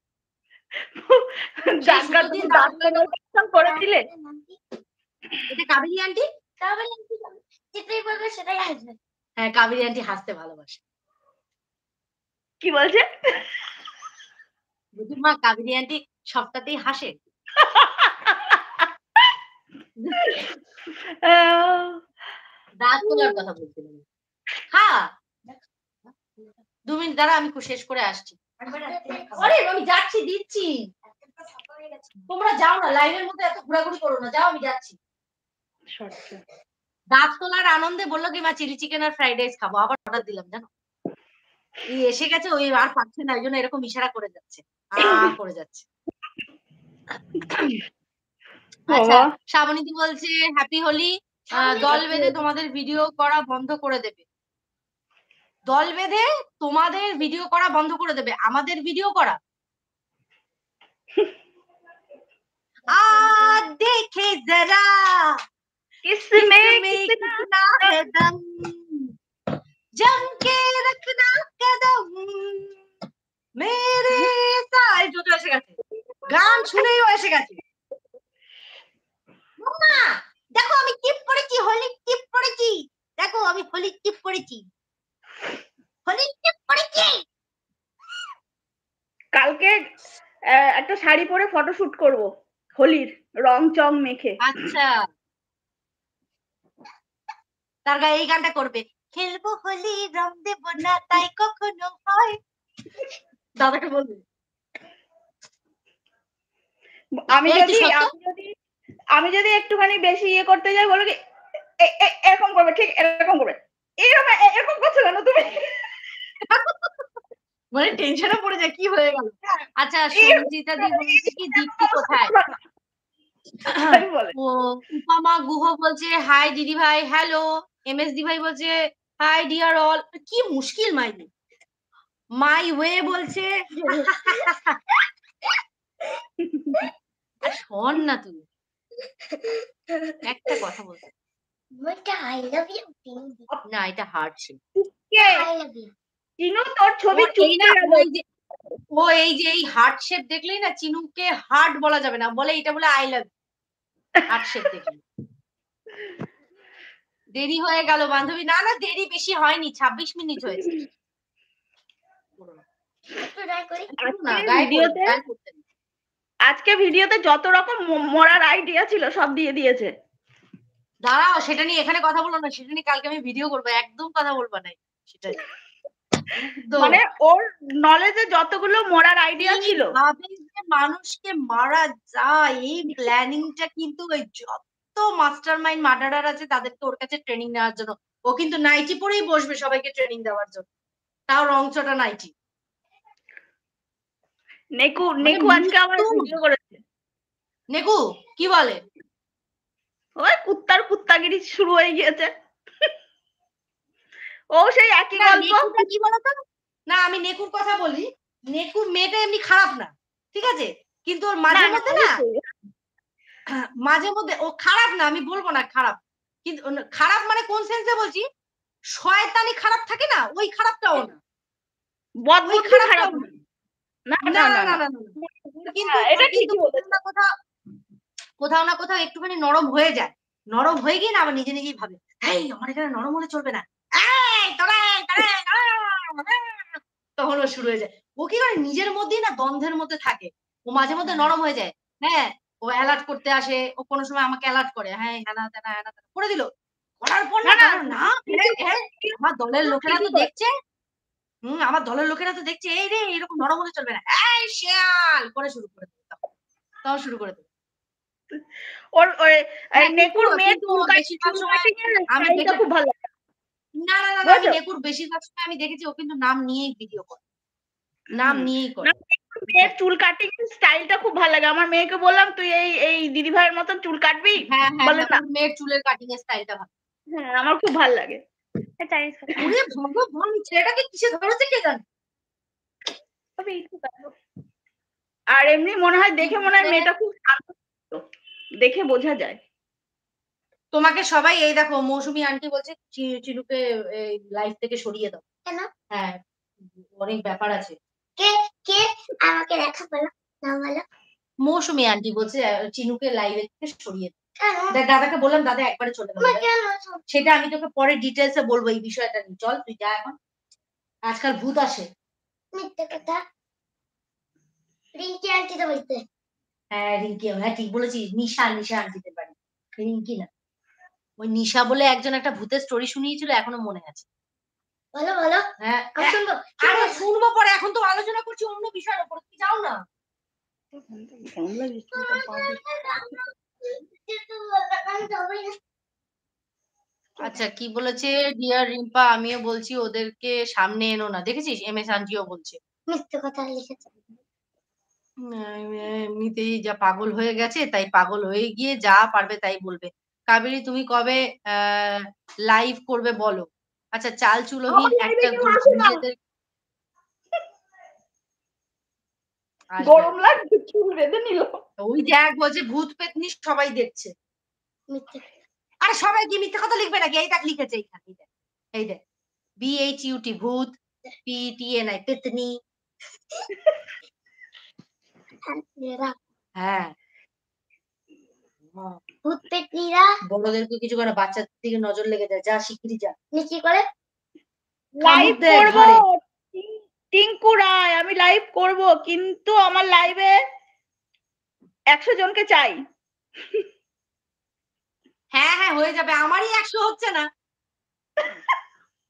করে দিলে। এটা কাবেরী আন্টি, কাবেরী আন্টি যেটাই বলবে সেটাই হাসবে। হ্যাঁ কাবেরী আন্টি হাসতে ভালোবাসে। কি বলছে? মা কাবেরী আন্টি সবটাতেই হাসে। দাঁত তোলার কথা বলছিলাম। হ্যাঁ দু মিনিট দাঁড়া, আমি শেষ করে আসছি। আরে আমি যাচ্ছি, দিচ্ছি, তোমরা যাও না, লাইনের মধ্যে এত ঘোরাঘুরি করো না, যাও আমি যাচ্ছি। দাঁত তোলার আনন্দে বললো কি মা চিলি চিকেন আর ফ্রাইড রাইস খাবো, আবার অর্ডার দিলাম জানো, এই এসে গেছে, ওই আর পাচ্ছে না, এই জন্য এরকম ইশারা করে যাচ্ছে, আ করে যাচ্ছে। আচ্ছা শ্রাবণীদি বলছে হ্যাপি হোলি, দল বেঁধে তোমাদের ভিডিও করা বন্ধ করে দেবে, দল বেঁধে তোমাদের ভিডিও করা বন্ধ করে দেবে, আমাদের ভিডিও করা আ দেখে জরা किसमें कितना है दम, जम के रखना कदम मेरे साथ, জোতো এসে গেছে, গান শুনেই এসে গেছে। মাম্মা দেখো আমি টিপ পড়েছি, হোলি টিপ পড়েছি, দেখো আমি হোলি টিপ পড়েছি, হোলি টিপ পড়েছি। কালকে একটা শাড়ি পরে ফটোশুট করব হোলির রং চং মেখে। আচ্ছা তার গায়ে এই গানটা করবে, খেলবো হোলি রং দেব না তাই কখনো হয়। দাদাকে বলবে আমি এই তুই যদি সত্য আমি যদি আমি যদি একটুখানি বেশি ইয়ে করতে যাই বলো কি এ- এ- এরকম করবে, ঠিক এরকম করবে, এরকম এরকম করছো কেন তুমি? মানে টেনশনে পড়ে যায় কি হয়ে গেল। আচ্ছা এরকম সঞ্জিতা দি বলছে কি দীপ্তি কোথায়? বলে ও উপমা গুহ বলছে হাই দিদি ভাই হ্যালো। এম এস দি ভাই বলছে হাই ডিয়ার অল। কি মুশকিল মাইনি। মাই ওয়ে বলছে আর শোন না তুমি একটা কথা বলতে না এটা হার্ট শেপ। চিনু তোর ছবি ওর এই চুপকে না গেল। ও এই যে ও এই যে এই হার্ট শেপ দেখলেই না চিনুকে হার্ট বলা যাবে না, বলে এটা বলে আই লাভ হার্ট শেপ দেখলে। দেরি হয়ে গেল বান্ধবী। না না দেরি বেশি হয়নি, ছাব্বিশ মিনিট হয়েছে। না গায়ে ভিডিওতে গায়ে করতে নেই। আজকে ভিডিওতে যত রকম ম- মরার আইডিয়া ছিল সব দিয়ে দিয়েছে। দাঁড়াও সেটা নিয়ে এখানে কথা বলো না, সেটা নিয়ে কালকে আমি ভিডিও করবো, একদম কথা বলবো না সেটা নিয়ে। একদম। মানে ওর নলেজে যতগুলো মরার আইডিয়া ছিল কিভাবে যে মানুষকে মারা যায় এই প্ল্যানিংটা কিন্তু ওই যত মাস্টার মাইন্ড মার্ডারার আছে তাদেরকে ওর কাছে ট্রেনিং নেওয়ার জন্য। ও কিন্তু নাইটি পরেই বসবে সবাইকে ট্রেনিং দেওয়ার জন্য, তাও রংচটা নাইটি। নেকু মানে নেকু আজকে আবার মৃত্যু। ভিডিও করেছে। নেকু কি বলে? ওই কুত্তার কুত্তাগিরি শুরু হয়ে গিয়েছে। ও সেই একই না গল্প। নেকুটা কি বলতো, না আমি নেকুর কথা বলি। নেকুর মেয়েটা এমনি খারাপ না, ঠিক আছে, কিন্তু ওর মাঝে না, না, মধ্যে না অবশ্যই। মাঝে মধ্যে ও খারাপ না, আমি বলবো না খারাপ, কিন্তু খারাপ মানে কোন সেন্সে বলছি, শয়তানি খারাপ থাকে না ওই খারাপটাও না, ওই বদবুদ্ধি খারাপ খারাপটাও না। না। না, না না, না না, না না। না না। কিন্তু হ্যাঁ, ওর এটা কিন্তু ঠিকই কোথাও বলেছে। না কোথাও কোথাও না কোথাও একটুখানি নরম হয়ে যায়। নরম হয়ে গিয়ে না আবার নিজে নিজেই ভাবে হেই আমার এখানে নরম হলে চলবে না, এই তোরা তোরা, আহ! তখন ও শুরু হয়ে যায়। ও কি করে নিজের মধ্যেই না দ্বন্দ্বের মধ্যে থাকে। ও মাঝে মধ্যে নরম হয়ে যায়। হ্যাঁ ও অ্যালার্ট করতে আসে, ও কোনো সময় আমাকে অ্যালার্ট করে, হ্যাঁ হ্যানা তেনা হ্যানা তেনা করে দিল। করার পর না, না না, তখন না হ্যাঁ হ্যাঁ আমার দলের লোকেরা ঠিকই তো করে। দেখছে। হুম আমার দলের লোকেরা তো দেখছে এই রে এরকম নরম হলে চলবে না, এই শিয়াল করে শুরু করে দেবে তখন। তাও শুরু করে দেবে। ওর ওই এই হ্যাঁ কিন্তু নেকুর মেয়ের কিন্তু চুল ও কাট বেশিরভাগ চুল সময় কাটিং এর আমি স্টাইলটা দেখে খুব ভালো লাগে। না না না না আমি বুঝেছো? নেকুর বেশিরভাগ সময় আমি দেখেছি ও কিন্তু নাম নিয়েই ভিডিও করে, নাম হুম। নিয়েই না, করে। নেকুর মেয়ের চুল কাটিং এর স্টাইলটা খুব ভালো লাগে। আমার মেয়েকে বললাম তুই এই এই দিদি ভাইয়ের মতন চুল কাটবি, হ্যাঁ হ্যাঁ বলে হ্যাঁ না। ওর মেয়ের চুলের কাটিং এর স্টাইলটা ভালো। হ্যাঁ, আমার খুব ভালো লাগে। ওরে ভগবান ছেলেটাকে কিসে ধরেছে কে জানে। তবে একটু কাটো। আর এমনি মনে হয় কি দেখে মনে হয় বলছে? মেয়েটা খুব শান্ত, দেখে বোঝা যায়। তোমাকে সবাই এই দেখো মৌসুমী আন্টি বলছে চি- চিনুকে এই লাইফ থেকে সরিয়ে দাও। কেন? হ্যাঁ অনেক ব্যাপার আছে। কে কে আমাকে দেখা বলো, নাম বলো। মৌসুমী আন্টি বলছে আহ, চিনুকে লাইভে থেকে সরিয়ে দাও। কেন? দেখ দাদাকে বললাম দাদা একবারে চলে গেল। আমার কেন সব- সেটা আমি তোকে পরে ডিটেলসে বলবো এই বিষয়টা নিয়ে, চল তুই যা এখন, আজকাল ভূত আসে। মিথ্যে কথা রিঙ্কি আন্টি তো বলতে হ্যাঁ রিঙ্কি, হ্যাঁ ঠিক বলেছিস, নিশা নিশা আন্টিদের বাড়ি, রিঙ্কি না। ওই নিশা বলে একজন একটা ভূতের স্টোরি শুনিয়েছিল এখনো মনে আছে। বলো বলো হ্যাঁ আমি শুনবো আরে শুনবো পরে, এখন তো আলোচনা করছি অন্য বিষয়ের উপর, তুমি যাও না। আচ্ছা কি বলেছে ডিয়ার রিম্পা, আমিও বলছি ওদেরকে সামনে এনো না, দেখেছিস এম এস আন্টিও বলছে। মিথ্যে কথা লিখেছে। উম, এমনিতেই যা পাগল হয়ে গেছে তাই পাগল হয়ে গিয়ে যা পারবে তাই বলবে। কাবেরী তুমি কবে লাইভ করবে বলো। আচ্ছা চাল চুলোহীন আমার লাইভে একটা কেউ গ্রুপ আসে না, নিজেদের আসবে। গরম লাগছে চুল বেঁধে নিল। ওই দেখ বলছে ভূত পেতনি সবাই দেখছে। মিথ্যে আরে সবাই কি মিথ্যে কথা লিখবে নাকি, এই দেখ লিখেছে এইখানে, এই দেখ এই দেখ বি এইচ ইউটি ভূত, পি টি এন আই পেতনি। কথা হ্যাঁ ভূত পেতনিরা বড়দেরকে কিছু করে বাচ্চাদের দিকে নজর লেগে যায়, যা শিগগিরি যা। নিচি করে লাইভ কামড় দেয় করব ঘাড়ে। টিঙ্কু রায়, আমি লাইভ করব, কিন্তু আমার লাইভে একশো জনকে চাই। হ্যাঁ হ্যাঁ হয়ে যাবে, আমারই একশো হচ্ছে না।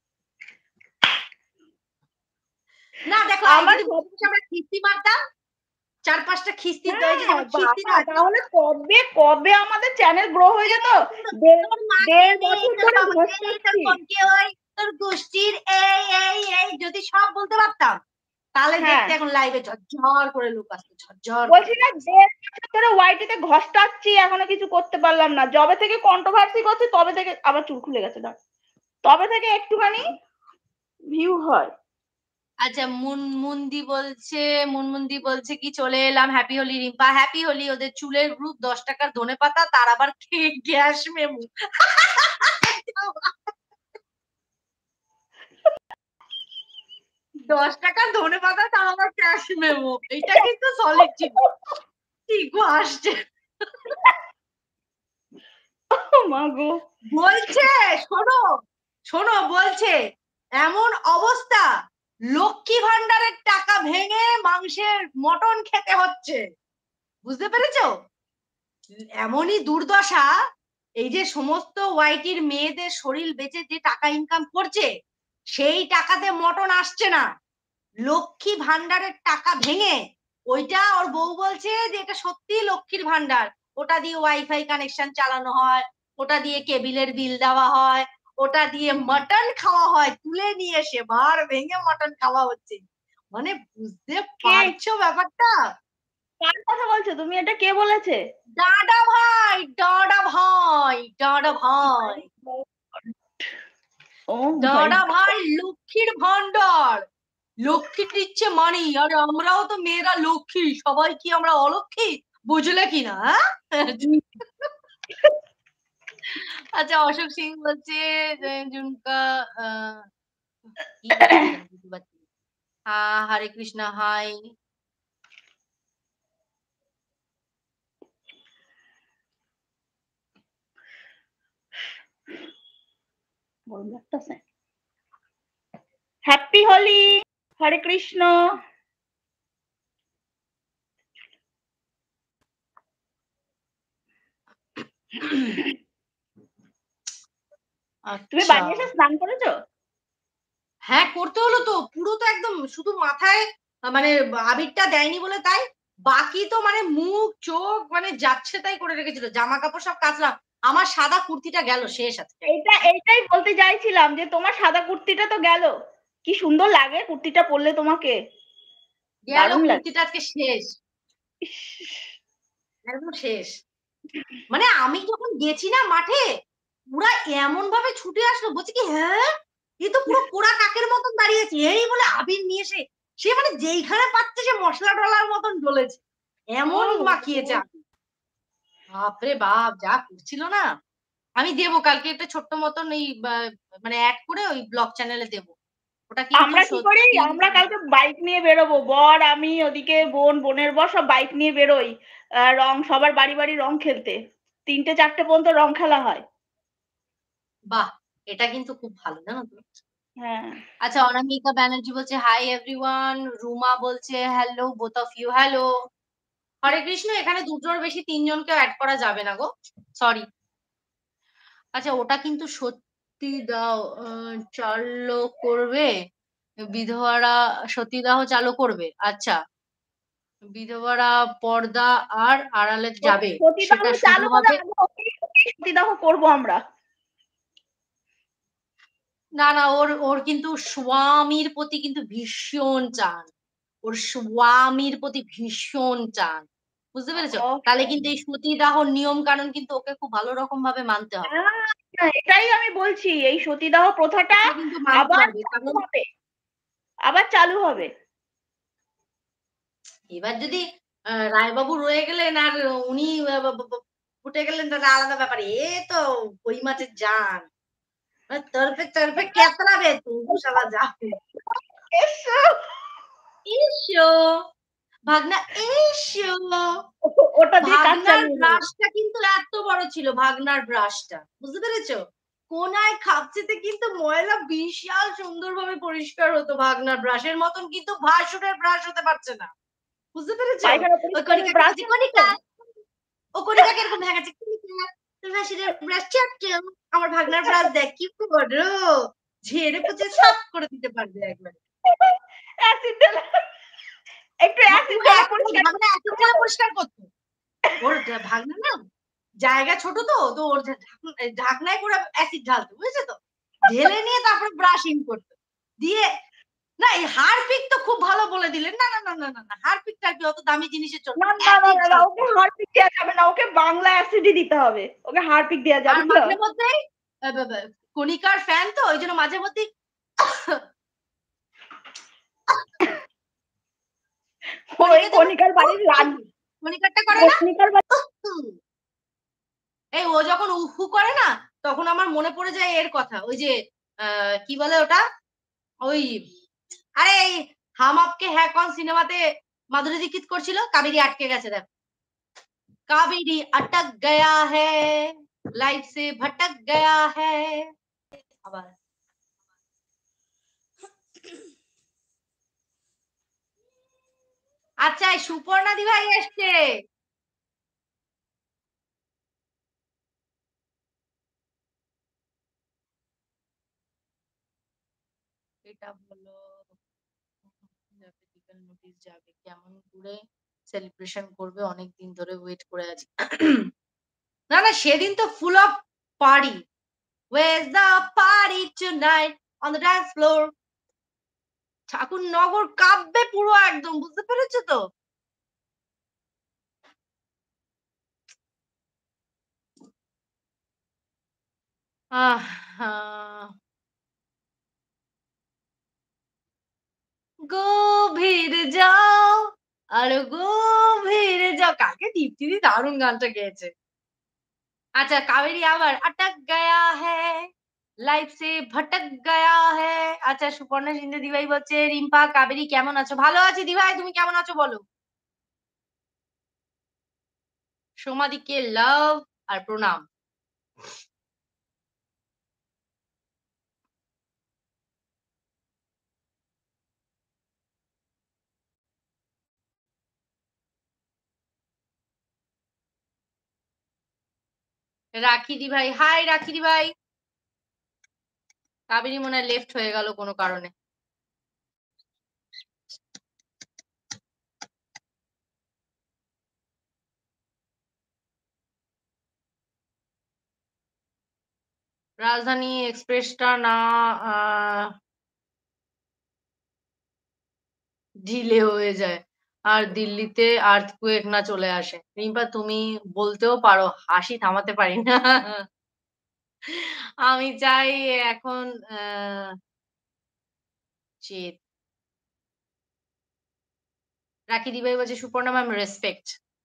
না দেখো আমার যদি আমরা খিস্তি মারতাম চার পাঁচটা খিস্তি হ্যাঁ, খিস্তি বাবা, তাহলে কবে কবে আমাদের চ্যানেল গ্রো হয়ে যেত। দেড় বছর ধরে ঘষতাছি। তোর গোষ্ঠীর এই এই এই যদি সব বলতে পারতাম তাহলে হ্যাঁ। দেখতে এখন লাইভে ঝরঝর করে লোক আসতো ঝরঝর বলছি না দেড় বছর ধরে ওয়াইটিতে ঘষটাচ্ছি, এখনো কিছু করতে পারলাম না। যবে থেকে কন্ট্রোভার্সি করছি তবে থেকে আবার চুল খুলে গেছে, না তবে থেকে একটুখানি ভিউ হয়। আচ্ছা মুনমুন্দি বলছে মুনমুন্দি বলছে কি চলে এলাম, হ্যাপি হোলি রিম্পা, হ্যাপি হোলি। ওদের চুলের গ্রুপ দশ টাকার ধনে পাতা, তার আবার গ্যাস মেমু। দশ টাকার ধনে পাতা, তার আবার ক্যাশ মেমো, এটা কিন্তু সলিড ছিল। ঠিক আসছে বলছে, শোনো শোনো বলছে এমন অবস্থা লক্ষ্মী ভান্ডারের টাকা ভেঙে মাংসের মটন খেতে হচ্ছে, বুঝতে পেরেছো? এমনই দুর্দশা, এই যে সমস্ত ওয়াইটির মেয়েদের শরীর বেচে যে টাকা ইনকাম করছে সেই টাকাতে মটন আসছে না, লক্ষ্মী ভান্ডারের টাকা ভেঙে। ওইটা ওর বউ বলছে যে এটা সত্যি লক্ষ্মীর ভান্ডার, ওটা দিয়ে ওয়াইফাই কানেকশন চালানো হয়, ওটা দিয়ে কেবিলের বিল দেওয়া হয়, ওটা দিয়ে মটন খাওয়া হয়, তুলে নিয়ে এসে ভার ভেঙে মটন খাওয়া হচ্ছে। মানে বুঝতে পারছো ব্যাপারটা? কার কথা বলছো তুমি? এটা কে বলেছে? দাদা ভাই দাদা ভাই দাদা ভাই দাদা ভাই লক্ষ্মীর ভান্ডার, লক্ষ্মী দিচ্ছে মানি। আর আমরাও তো মেয়েরা লক্ষ্মী, সবাই কি আমরা অলক্ষ্মী? বুঝলে কিনা? আচ্ছা অশোক সিং বলছে ঝুমকা হরে কৃষ্ণ হাই। হ্যাপি হোলি, হরে কৃষ্ণ। তুমি বাড়ি এসে স্নান করেছো? হ্যাঁ করতে হলো তো, পুরো তো একদম শুধু মাথায় মানে আবিরটা দেয়নি বলে তাই, বাকি তো মানে মুখ চোখ মানে যাচ্ছে তাই করে রেখেছিল, জামা কাপড় সব কাচলাম। আমার সাদা কুর্তিটা গেল শেষ আছে। এইটা এইটাই বলতে চাইছিলাম যে তোমার সাদা কুর্তিটা তো গেল, কি সুন্দর লাগে কুর্তিটা পরলে তোমাকে। গেল কুর্তিটা আজকে শেষ, একদম শেষ। মানে আমি যখন গেছি না মাঠে, পুরা এমন ভাবে ছুটে আসলো, বলছি কি হ্যাঁ এ তো পুরো পোড়া কাকের মতন দাঁড়িয়েছে, এই বলে আবির নিয়ে এসে সে মানে যেইখানে পাচ্ছে সে মশলা ডলার মতন ডলেছে, এমন মাখিয়েছে। বাপরে বাপ যা করছিল না। আমি দেবো কালকে একটা ছোট্ট মতন এই মানে অ্যাড করে ওই ব্লগ চ্যানেলে দেবো। ওটা কি আমরা কি করি, আমরা কালকে বাইক নিয়ে বেরোবো, বর আমি ওদিকে বোন বোনের বর সব বাইক নিয়ে বেরোই রং, সবার বাড়ি বাড়ি রং খেলতে, তিনটে চারটে পর্যন্ত রং খেলা হয়। বাহ এটা কিন্তু খুব ভালো জানো তো। হ্যাঁ আচ্ছা অনামিকা ব্যানার্জি বলছে হাই এভরিওয়ান, রুমা বলছে hello both of you, hello. Hare Krishna, এখানে দুজনের বেশি তিনজনকে অ্যাড করা যাবে না গো, সরি। আচ্ছা ওটা কিন্তু সত্যি দাও চালু করবে, বিধবারা সতীদাহ চালু করবে। আচ্ছা বিধবারা পর্দা আর আড়ালে যাবে, সেটা শুরু হবে। সতীদাহ করবো আমরা। না না ওর ওর কিন্তু স্বামীর প্রতি কিন্তু ভীষণ টান, ওর স্বামীর প্রতি ভীষণ টান, বুঝতে পেরেছো? তাহলে কিন্তু এই সতীদাহ নিয়ম কানুন কিন্তু ওকে খুব ভালো রকম ভাবে মানতে হবে। এটাই আমি বলছি, এই সতীদাহ প্রথাটা আবার চালু হবে, আবার চালু হবে। এবার যদি রায়বাবু রয়ে গেলেন আর উনি ফুটে গেলেন তাহলে আলাদা ব্যাপার, এ তো কই মাছের জান, তরফে তরফে কেতরাবে তবু শালা যাবে। এসো এসো ভাগনা এসো। ওটা দিয়ে ভাগনার ব্রাশটা কিন্তু এত বড় ছিল, ভাগনার ব্রাশটা বুঝতে পেরেছো? কোনায় খাপচিতে কিন্তু ময়লা বিশাল সুন্দরভাবে পরিষ্কার হতো, ভাগনার ব্রাশের মতন কিন্তু ভাসুরের ব্রাশ হতে পারছে না, বুঝতে পেরেছো? ও কণিকা কিরকম দেখা যাচ্ছে, ভাসুরের ব্রাশ ছোট্ট, আমার ভাগনার ব্রাশ দেখ কি বড়, ঝেড়ে পুছে সাফ করে দিতে পারবে একবারে। অ্যাসিড ঢেলে একটু অ্যাসিড ঢেলে পরিষ্কার ভাগনা অ্যাসিড ঢেলে পরিষ্কার করতো। ওর ভাগনা না জায়গা ছোট তো তো ওর ঢাকনায় করে অ্যাসিড ঢালতো, বুঝেছো তো? ঢেলে নিয়ে তারপরে ব্রাশিং করতো। দিয়ে না এই হারপিক তো খুব ভালো বলে দিলেন। না না না না না না হারপিকটা কি অত দামি জিনিসের জন্য? না না না না ওকে হারপিক দেওয়া যাবে না, ওকে বাংলা অ্যাসিডই দিতে হবে, ওকে হারপিক দেওয়া যাবে আর মাঝে মধ্যে কণিকার ফ্যান তো ওই জন্য মাঝে মধ্যে ওই কণিকার বাড়ির রান কণিকারটা করে না কণিকার বাড়ি এই ও যখন উহু করে না তখন আমার মনে পড়ে যায় এর কথা, ওই যে কি বলে ওটা, ওই আরে এই হাম আপকে হ্যাঁ কন সিনেমাতে মাধুরী দীক্ষিত করছিল, কাবেরী আটকে গেছে, দেখ কাবেরী আটক গয়া হ্যায় লাইফ সে ভটক গয়া হ্যায়। আবার আচ্ছা সুপর্ণা দি ভাই এসছে। এটা হলো নোটিস যাবে, কেমন করে সেলিব্রেশন করবে, অনেক দিন ধরে ওয়েট করে আছি। না না সেদিন তো full of party, where's the party tonight on the dance floor, Thakurnagar কাঁপবে পুরো একদম, বুঝতে পেরেছো তো? গভীর যাও আর গভীর যাও, কাকে দীপ্তি দি দারুণ গানটা গেয়েছে। আচ্ছা কাবেরী আবার আটক গয়া হ্যায় লাইফ সে ভটক গয়া হ্যায়। আচ্ছা সুপর্ণা সিন্ধে দিভাই বলছে রিম্পা কাবেরী কেমন আছো? ভালো আছি দিভাই, তুমি কেমন আছো বলো? সোমাদিকে লাভ আর প্রণাম। রাখি দি ভাই হাই, রাখি দি ভাই। কাবেরী মনে হয় লেফট হয়ে গেল কোনো কারণে। রাজধানী এক্সপ্রেসটা না ঢিলে হয়ে যায় আর দিল্লিতে আর্থকুয়েক না চলে আসে। রিম্পা তুমি বলতেও পারো, হাসি থামাতে পারি না। আমি চাই এখন আহ রাখি দিবাই বলছে সুপর্ণা ম্যাম রেসপেক্ট।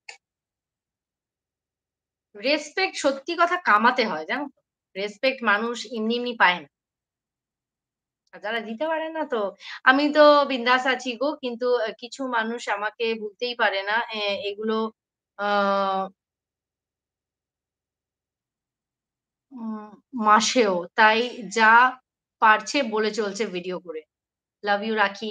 রেসপেক্ট সত্যি কথা কামাতে হয়, জানো তো? রেসপেক্ট মানুষ এমনি এমনি পায় না, যারা দিতে পারে না তো আমি তো বিন্দাস আছি গো, কিন্তু কিছু মানুষ আমাকে ভুলতেই পারে না এগুলো আহ মাসেও, তাই যা পারছে বলে চলছে ভিডিও করে। লাভ ইউ রাখি।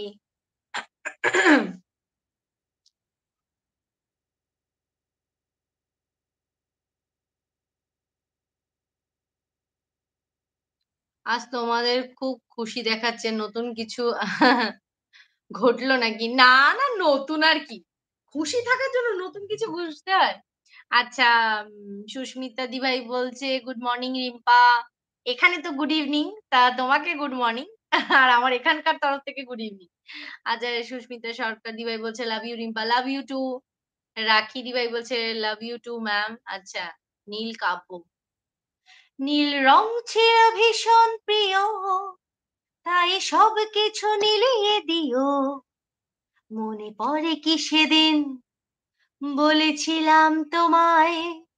আজ তোমাদের খুব খুশি দেখাচ্ছে, নতুন কিছু ঘটলো নাকি? না না নতুন আর কি, খুশি থাকার জন্য নতুন কিছু বুঝতে হয়। আচ্ছা সুস্মিতা দিভাই বলছে গুড মর্নিং রিম্পা, এখানে তো গুড ইভিনিং, তা তোমাকে গুড মর্নিং, আর আমার এখানকার তরফ থেকে গুড ইভিনিং। আচ্ছা সুস্মিতা সরকার দিভাই বলছে love you Rimpa, love you too. Rakhi দিভাই বলছে লাভ ইউ টু ম্যাম। আচ্ছা নীল কাব্য, নীল রং ছিল ভীষণ প্রিয় তাই সব কিছু নীলিয়ে দিও, মনে পড়ে কি সেদিন বলেছিলাম তোমায়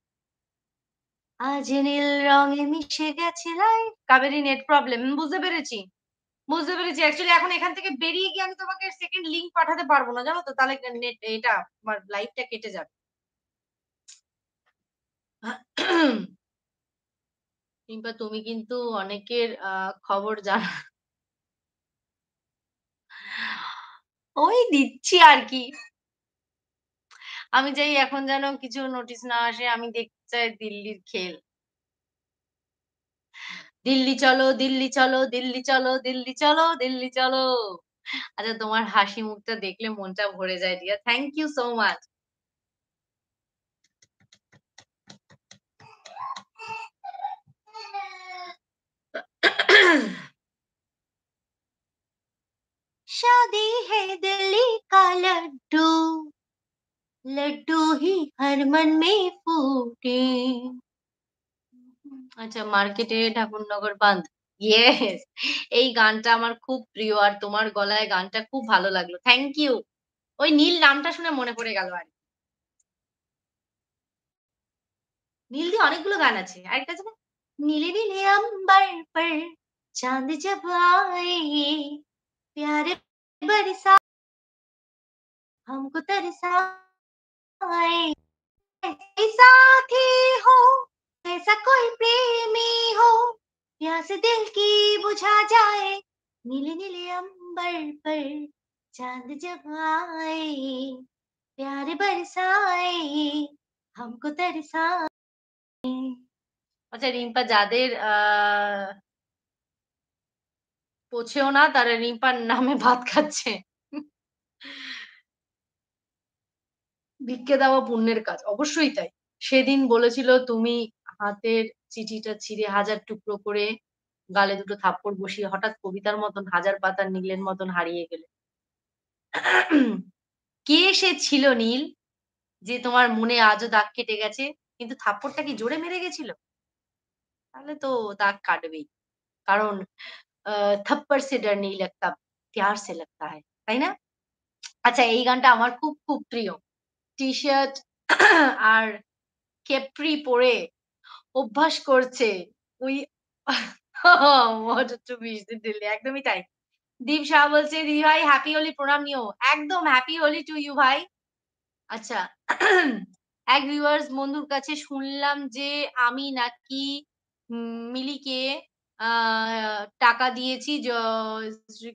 আজ নীল রঙে মিশে গেছে লাইফ। কাবেরী নেট প্রবলেম, বুঝতে পেরেছি বুঝতে পেরেছি অ্যাকচুয়ালি এখন এখান থেকে বেরিয়ে গিয়ে আমি তোমাকে সেকেন্ড লিংক পাঠাতে পারবো না, জানো তো, তাহলে নেট এটা আমার লাইফটা কেটে যাবে। রিম্পা তুমি কিন্তু অনেকের খবর জানা, ওই দিচ্ছি আর কি। আমি চাই এখন যেন কিছু নোটিস না আসে, আমি দেখতে চাই দিল্লির খেল। দিল্লি চলো দিল্লি চলো দিল্লি চলো দিল্লি চলো দিল্লি চলো। আচ্ছা তোমার হাসি মুখটা দেখলে মনটা ভরে যায় dear. Thank you so much. शादी है दिल्ली का लड्डू, लड्डू ही हर मन में फूटे। আচ্ছা মার্কেটে ঠাকুরনগর বাঁধ। ইয়েস, এই গানটা আমার খুব প্রিয় আর তোমার গলায় গানটা খুব ভালো লাগলো। Thank you. ওই নীল নামটা শুনে মনে পড়ে গেল আর কি। নীল দিয়ে অনেকগুলো গান আছে। আরেকটা আছে না? নীলে নীলে अंबर पर चांद जब आए प्यारे बरसा हमको तरसाए ऐसे साथी हो ऐसा कोई प्रेमी हो प्यास दिल की बुझा जाए नीले नीले अंबर पर चांद जब आए प्यार बरसाए हमको तरसाए। আচ্ছা রিম্পা যাদের আহ পৌঁছেও না তারা রিম্পার নামে ভাত খাচ্ছে। ভিক্ষে দেওয়া পুণ্যের কাজ, অবশ্যই তাই। সেদিন বলেছিল তুমি হাতের চিঠিটা ছিঁড়ে হাজার টুকরো করে গালে দুটো থাপ্পড় বসিয়ে হঠাৎ কবিতার মতন হাজার পাতার নীলের মতন হারিয়ে গেলে। কে সে ছিল নীল যে তোমার মনে আজও দাগ কেটে গেছে? কিন্তু থাপ্পড়টা কি জোরে মেরে গেছিল? তাহলে তো দাগ কাটবেই। কারণ আ থপ্পড় সে ডর নেই লাগতা, প্যার সে লাগতা হ্যায়। তাই না? আচ্ছা এই গানটা আমার খুব, খুব প্রিয়। টি-শার্ট আর ক্যাপ্রি পরে অভ্যাস করছে। ওই মডার টু বিশ দিল্লি একদমই তাই। দীপ শাহ বলছে, "দিদি ভাই হ্যাপি হোলি প্রণাম নিও।" একদম হ্যাপি হোলি টু ইউ ভাই। আচ্ছা এক ভিউয়ার্স বন্ধুর কাছে শুনলাম যে আমি নাকি উম মিলিকে আ টাকা দিয়েছি জ শ্রী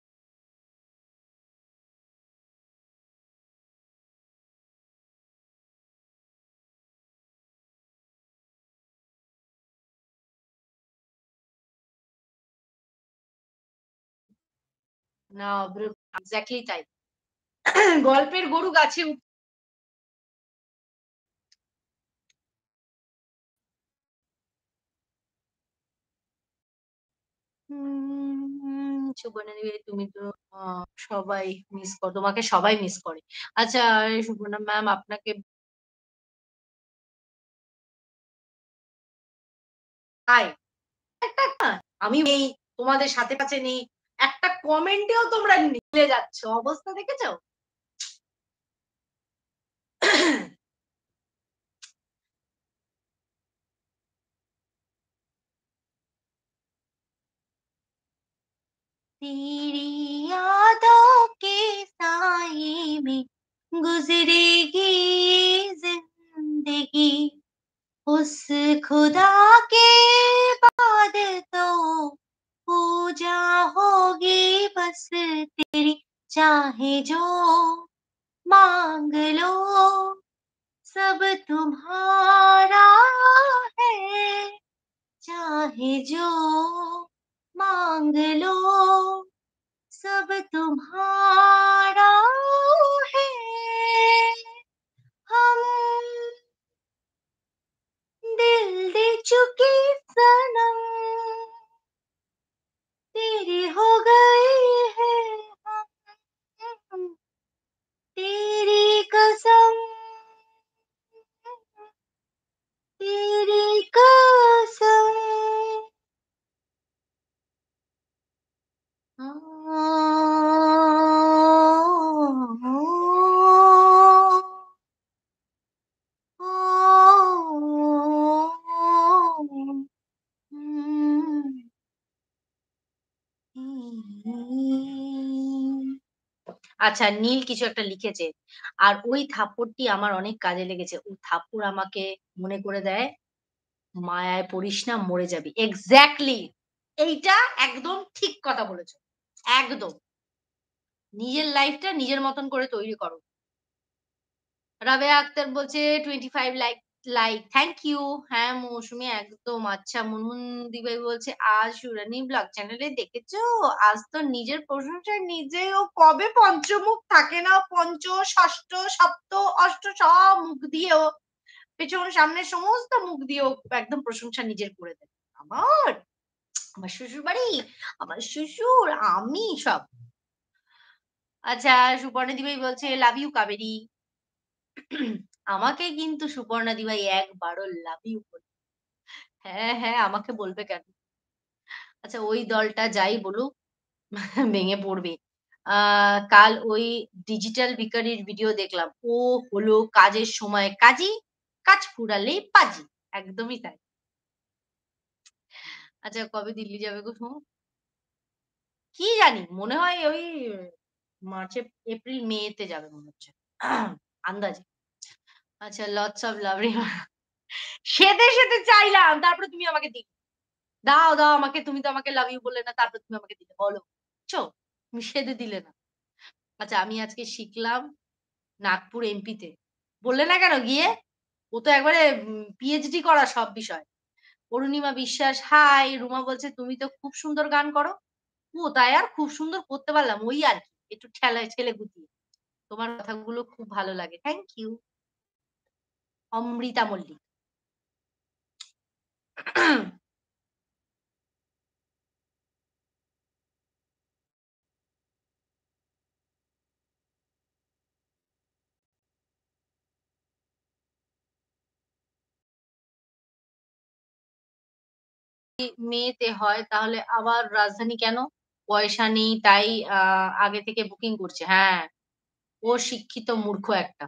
না ব্রো এক্সাক্টলি তাই। গল্পের গরু গাছে উঠ হুম, সুবর্ণা দেবী তুমি তো আ সবাই মিস করো। তোমাকে সবাই মিস করে। আচ্ছা সুবর্ণা ম্যাম আপনাকে হাই একটা না আমি নেই, তোমাদের সাথে পাশে নেই। একটা কমেন্টেও তোমরা নিভে যাচ্ছ। অবস্থা দেখেছো? तेरी यादों के साए में गुजरेगी जिंदगी उस खुदा के बाद तो पूजा होगी बस तेरी चाहे जो मांग लो सब तुम्हारा है चाहे जो मांग लो सब तुम्हारा है हम दिल दे चुके सनम तेरे हो गए हैं हम तेरी कसम तेरी कसम আচ্ছা নীল কিছু একটা লিখেছে। আর ওই থাপ্পড়টি আমার অনেক কাজে লেগেছে। ওই থাপ্পড় আমাকে মনে করে দেয়, "মায়ায় পড়িস না মরে যাবি।" এক্সাক্টলি! এইটা একদম ঠিক কথা বলেছ। একদম। নিজের লাইফটা নিজের মতন করে তৈরি করো। রাবেয়া আক্তার বলছে পঁচিশ লাইক লাইক থ্যাংক ইউ। হ্যাঁ মৌসুমী একদম। আচ্ছা মুনমুন দিবাই বলছে আজ সুরানি ব্লগ চ্যানেলে দেখেছো আজ তো নিজের প্রশংসায় নিজেও কবে পঞ্চমুখ থাকে না পঞ্চ ষষ্ঠ সপ্ত অষ্ট সব মুখ দিয়েও পেছন সামনে সমস্ত মুখ দিয়েও একদম প্রশংসা নিজের করে দেয়। আমার আমার শ্বশুর বাড়ি আমার শ্বশুর আমি সব। আচ্ছা সুপর্ণা দিবাই বলছে লাভ ইউ কাবেরী। আমাকে কিন্তু সুপর্ণা দিবাই একবারও লাভ ইউ বলে। হ্যাঁ হ্যাঁ আমাকে বলবে কেন? আচ্ছা ওই দলটা যাই বলুক ভেঙে পড়বে। আহ কাল ওই ডিজিটাল ভিখারির ভিডিও দেখলাম। ও হলো কাজের সময় কাজী, কাজ ফুরালেই পাজি। একদমই তাই। আচ্ছা কবে দিল্লি যাবে গো? শুনো কি জানি মনে হয় ওই মার্চে এপ্রিল মে তে যাবে মনে হচ্ছে আন্দাজে। আচ্ছা লটস অফ লাভ রিমা সেদে সেদে চাইলাম তারপরে তুমি আমাকে দিলে। দাও দাও আমাকে তুমি তো আমাকে লাভ ইউ বললে না তারপর তুমি আমাকে দিলে বলো বুঝছো তুমি সেদে দিলে না। আচ্ছা আমি আজকে শিখলাম নাগপুর এমপি তে বললে না কেন গিয়ে ও তো একবারে পিএইচডি করা সব বিষয়। অরুণিমা বিশ্বাস হাই রুমা বলছে তুমি তো খুব সুন্দর গান করো। ও তাই আর খুব সুন্দর করতে পারলাম ওই আর কি একটু ঠেলায় ছেলে গুতিয়ে। তোমার কথাগুলো খুব ভালো লাগে থ্যাংক ইউ। অমৃতা মল্লিক মেতে হয় তাহলে আবার রাজধানী কেন? পয়সা নেই তাই আহ আগে থেকে বুকিং করছে। হ্যাঁ ও শিক্ষিত মূর্খ একটা।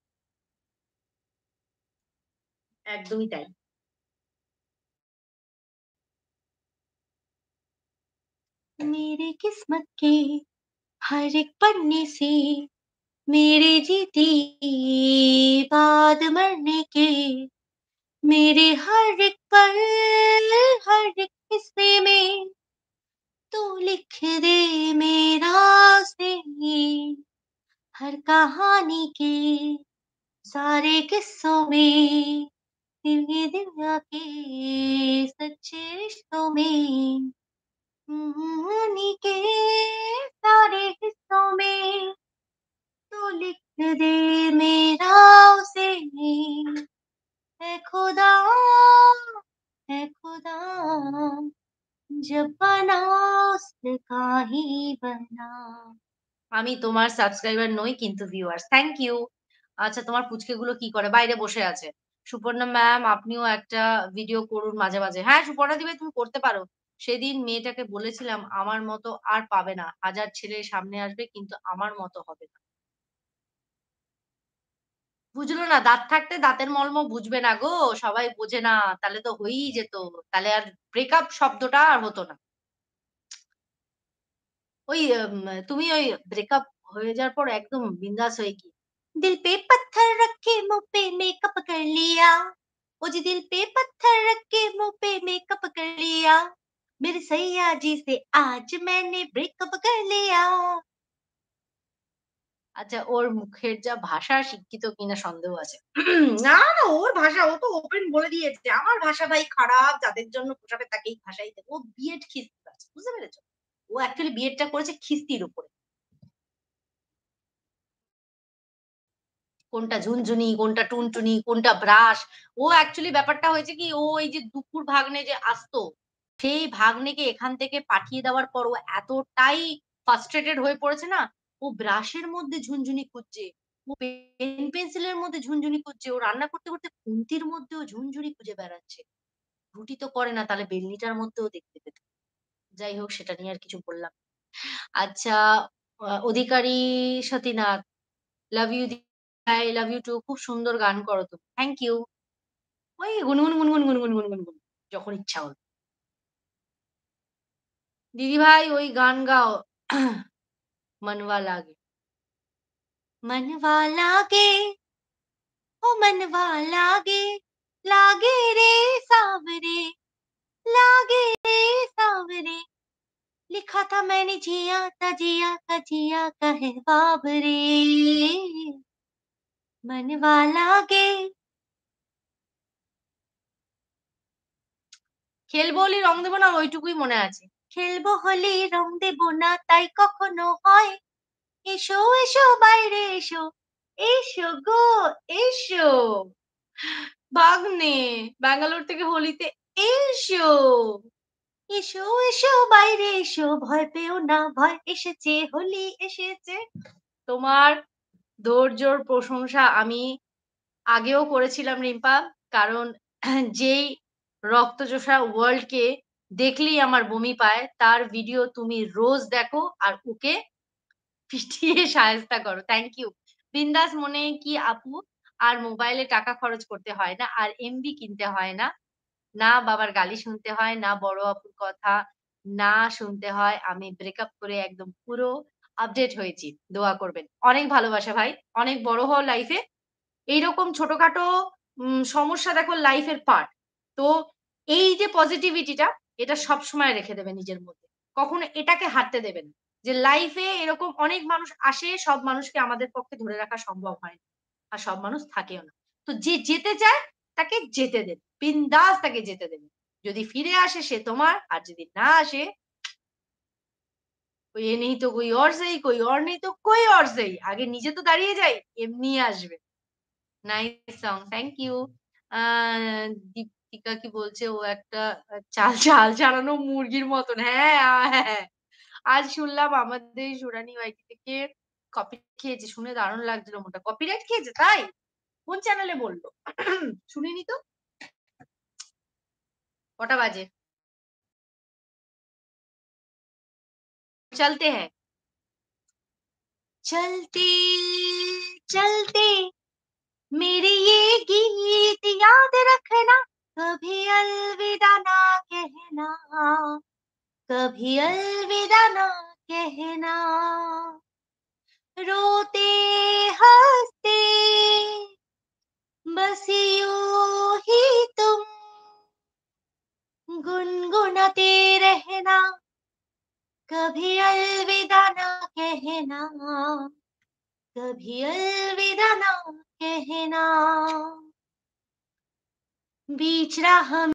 একদমই তাই। मेरी किस्मत के हर एक पन्ने से मेरे जीते बाद मरने के मेरे हर एक पल हर एक हिस्से में तू लिख दे मेरा से हर कहानी के सारे किस्सों में दिल ये दुनिया के सच्चे रिश्तों में कहानी के सारे हिस्सों में तू लिख दे मेरा उसे है खुदा है खुदा जब बना उसका ही बना। আমি তোমার সাবস্ক্রাইবার নই কিন্তু ভিউয়ার্স থ্যাংক ইউ। আচ্ছা তোমার পুচকেগুলো কি করে? বাইরে বসে আছে। সুপর্ণা ম্যাম আপনিও একটা ভিডিও করুন মাঝে মাঝে। হ্যাঁ সুপর্ণা দিবে তুমি করতে পারো। সেদিন মেয়েটাকে বলেছিলাম আমার মতো আর পাবে না। হাজার ছেলে সামনে আসবে কিন্তু আমার মতো হবে না। বুঝলো না দাঁত থাকতে দাঁতের মর্ম বুঝবে না গো সবাই বোঝে না তাহলে তো হয়েই যেত। তাহলে আর ব্রেকআপ শব্দটা আর হতো না। ওই উম, তুমি ওই ব্রেকআপ হয়ে যাওয়ার পর একদম বিন্দাস হয়ে গিয়ে दिल पे पत्थर रख के मुंह पे मेकअप कर लिया ओ जी दिल पे पत्थर रख के मुंह पे मेकअप कर लिया मेरे सैया जी से आज मैंने ब्रेकअप कर लिया। আচ্ছা ওর মুখের যা ভাষা শিক্ষিত কিনা সন্দেহ আছে। না না ওর ভাষা ও তো ওপেন বলে দিয়েছে আমার ভাষা ভাই খারাপ যাদের জন্য পোষাবে তাকেই ভাষাই দেবো। ও বিএড খিস্তি আছে বুঝতে পেরেছো? ও অ্যাকচুয়ালি বিএডটা করেছে খিস্তির উপরে। কোনটা ঝুনঝুনি, কোনটা টুনটুনি, কোনটা ব্রাশ। ও অ্যাকচুয়ালি ব্যাপারটা হয়েছে কি ও এই যে দুকুর ভাগ্নে যে আসতো, সেই ভাগ্নেকে এখান থেকে পাঠিয়ে দেওয়ার পর ও এতটাই ফ্রাস্ট্রেটেড হয়ে পড়েছে না, ও ব্রাশের মধ্যে ঝুনঝুনি খুঁজছে, ও পেন পেন্সিলের মধ্যে ঝুনঝুনি খুঁজছে, ও রান্না করতে করতে খুন্তির মধ্যেও ঝুনঝুনি খুঁজে বেড়াচ্ছে। রুটি তো করে না তাহলে বেলনিটার মধ্যেও দেখতে পেত। যাই হোক সেটা নিয়ে আর কিছু বললাম না। আচ্ছা আ অধিকারী সতীনাথ লাভ ইউ দি আই লাভ ইউ টু খুব সুন্দর গান করো তুমি। Thank you. ওই গুনগুন, গুনগুন, গুনগুন, গুনগুন, গুনগুন যখন ইচ্ছা হলো। দিদিভাই ওই গান গাও मनवा लागे। मनवा लागे ओ मनवा लागे लागे रे सावरे लागे रे सावरे लिखा था मैंने जिया का जिया का जिया का है बाबरे मनवा लागे খেলবো হোলি রং দেবো না ওইটুকুই মনে আছে। খেলবো হোলি রং দেবো না তাই কখনো হয়, এসো এসো বাইরে এসো, এসো গো এসো ভাগ্নে ব্যাঙ্গালোর থেকে হোলিতে এসো, এসো এসো বাইরে এসো, ভয় পেও না ভয় এসেছে হোলি এসেছে। তোমার ধৈর্যর প্রশংসা আমি আগেও করেছিলাম রিম্পা, কারণ যেই রক্তচোষা ওয়ার্ল্ডকে দেখলেই আমার বমি পায় তার ভিডিও তুমি রোজ দেখো আর ওকে পিটিয়ে সায়স্তা করো। Thank you. বিন্দাস মনে কি আপু, আর মোবাইলে টাকা খরচ করতে হয় না, আর এমবি কিনতে হয় না, না বাবার গালি শুনতে হয়, না বড় আপুর কথা না শুনতে হয়। আমি ব্রেকআপ করে একদম পুরো আপডেট হয়েছি। দোয়া করবেন। অনেক ভালোবাসা ভাই, অনেক বড় হও লাইফে। এইরকম ছোটখাটো উম সমস্যা দেখো লাইফের পার্ট। তো এই যে পজিটিভিটিটা এটা সবসময় রেখে দেবে নিজের মধ্যে। কখনো এটাকে হারতে দেবেন না। যে লাইফে এরকম অনেক মানুষ আসে, সব মানুষকে আমাদের পক্ষে ধরে রাখা সম্ভব হয় না। আর সব মানুষ থাকেও না। তো যে যেতে চায় তাকে যেতে দেন। বিন্দাস তাকে যেতে দেন। যদি ফিরে আসে সে তোমার, আর যদি না আসে कोई ये नहीं तो कोई और सही, कोई और नहीं तो कोई और सही। আগে নিজে তো দাঁড়িয়ে যাই, এমনি আসবে। Nice song, thank you. আহ দীপিকা কি বলছে, ও একটা চাল চাল ছাড়ানো মুরগির মতন। হ্যাঁ আহ, হ্যাঁ হ্যাঁ। আজ শুনলাম আমাদের সুরানি ওয়াইটি থেকে কপি খেয়েছে, শুনে দারুণ লাগছিল। মোটা কপিরাইট খেয়েছে তাই? কোন চ্যানেলে বললো? শুনিনি তো। কটা বাজে? চলতে হ্যাঁ, चलते चलते मेरे ये गीत याद रखना, कभी अलविदा ना कहना, कभी अलविदा ना कहना, रोते हंसते बस यूं ही तुम गुनगुनाते रहना, कभी अलविदा ना कहना, कभी अलविदा ना कहना, बीच राह में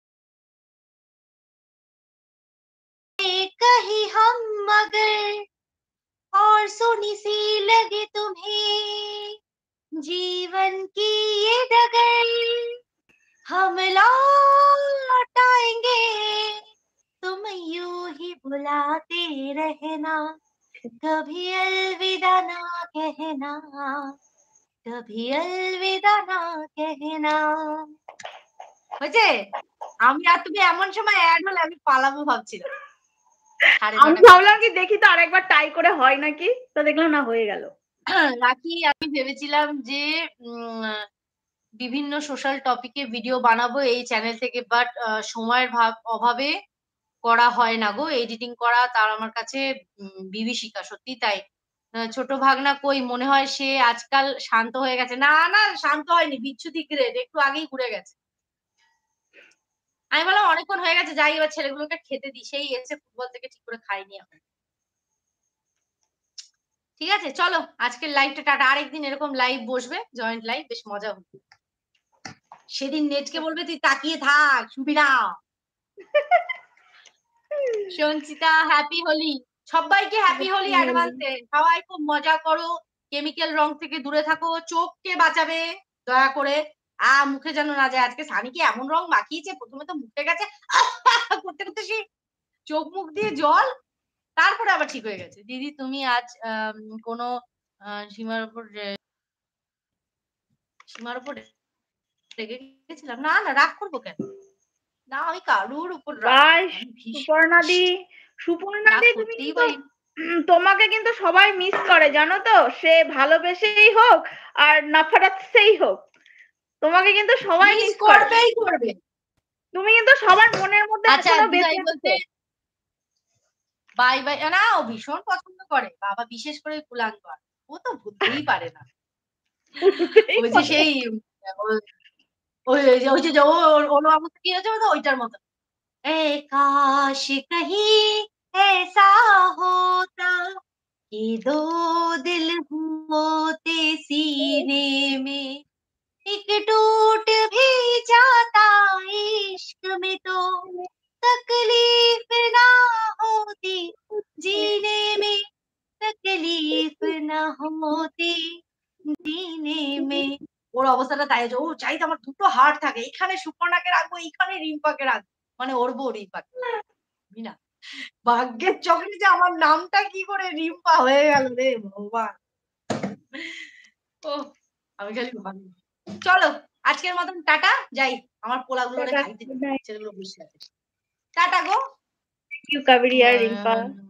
कहीं हम मगर और सुनी सी लगे तुम्हें जीवन की ये डगर, हम लौट आएंगे तुम यूं ही बुलाते रहना, कभी अलविदा ना कहना, कभी अलविदा ना कहना। হয়েছে? আমি আর তুমি এমন সময় অ্যাড হলে আমি পালাবো ভাবছিলাম। আমি ভাবলাম কি দেখি তো আরেকবার ট্রাই করে হয় নাকি, তো দেখলাম না হয়ে গেল। রাখি আমি ভেবেছিলাম যে বিভিন্ন সোশ্যাল টপিকে ভিডিও বানাবো এই চ্যানেল থেকে, বাট সময়ের ভাব অভাবে করা হয় না গো। এডিটিং করা তার আমার কাছে বিভীষিকা, সত্যি তাই। ছোট ভাগনা কই, মনে হয় সে আজকাল শান্ত হয়ে গেছে। না না শান্ত হয়নি, বিচ্ছুতি গ্রেড একটু আগেই ঘুরে গেছে। আমি বললাম অনেকক্ষণ হয়ে গেছে, যাই এবার ছেলেগুলোকে খেতে দিই, সেই এসে ফুটবল থেকে ঠিক করে খাইনি এখন। ঠিক আছে চলো আজকের লাইভটা টাটা। আরেকদিন এরকম লাইভ বসবে, জয়েন্ট লাইভ, বেশ মজা হবে। সেদিন নেটকে বলবে তুই তাকিয়ে থাক শুবি না। সঞ্চিতা হ্যাপি হোলি, সবাইকে হ্যাপি হোলি অ্যাডভান্সে। সবাই খুব মজা করো, কেমিক্যাল রং থেকে দূরে থাকো, চোখকে বাঁচাবে দয়া করে। আ মুখে যেন না যায়। আজকে সানিকে এমন রং মাখিয়েছে, প্রথমে তো মুখে গেছে করতে করতে সে চোখ মুখ দিয়ে জল, তারপরে আবার ঠিক হয়ে গেছে। দিদি তুমি আজ কোনো সীমার উপর সীমার উপর রেগে গেছিলাম? না না রাগ করবো কেন, না আমি কারুর উপর সুপর্ণাদি, সুপর্ণাদি তুমি কিন্তু তোমাকে কিন্তু সবাই মিস করে জানো তো, সে ভালোবেসেই হোক আর নাফারাতেই হোক, তোমাকে কিন্তু সবাই মিস করবেই করবে। তুমি কিন্তু সবার মনের মধ্যে এখনো বেঁচে আছো। বাই বাই না, ও ভীষণ পছন্দ করে বাবা, বিশেষ করে কুলাঙ্গার, ও তো ভুলতেই পারে না। ওই যে সেই ওই ওই যে ওর অবস্থা কি হয়েছে ওইটার মতো, এ কাশ কहीं ऐसा होता कि दो दिल होते सीने में, एक टूट भी जाता इश्क में तो না হতে দিনে মে ওর অবস্থাটা তাই ও চাইতে আমার দুটো হাড় থাকে, এখানে সুপর্ণাকে রাখবো, এইখানে রিম্পাকে রাখবো, মানে ওরবো রিম্পাকে না। ভাগ্যের চক্রে যে আমার নামটা কি করে রিম্পা হয়ে গেল রে ভগবান। ও আমি খালি ভাবি। চলো আজকের মতন টাটা, যাই আমার পোলাগুলো খাইতে ছেলেগুলো বসে আছে। টাটা গো। Thank you, Kaveri আর রিম্পা।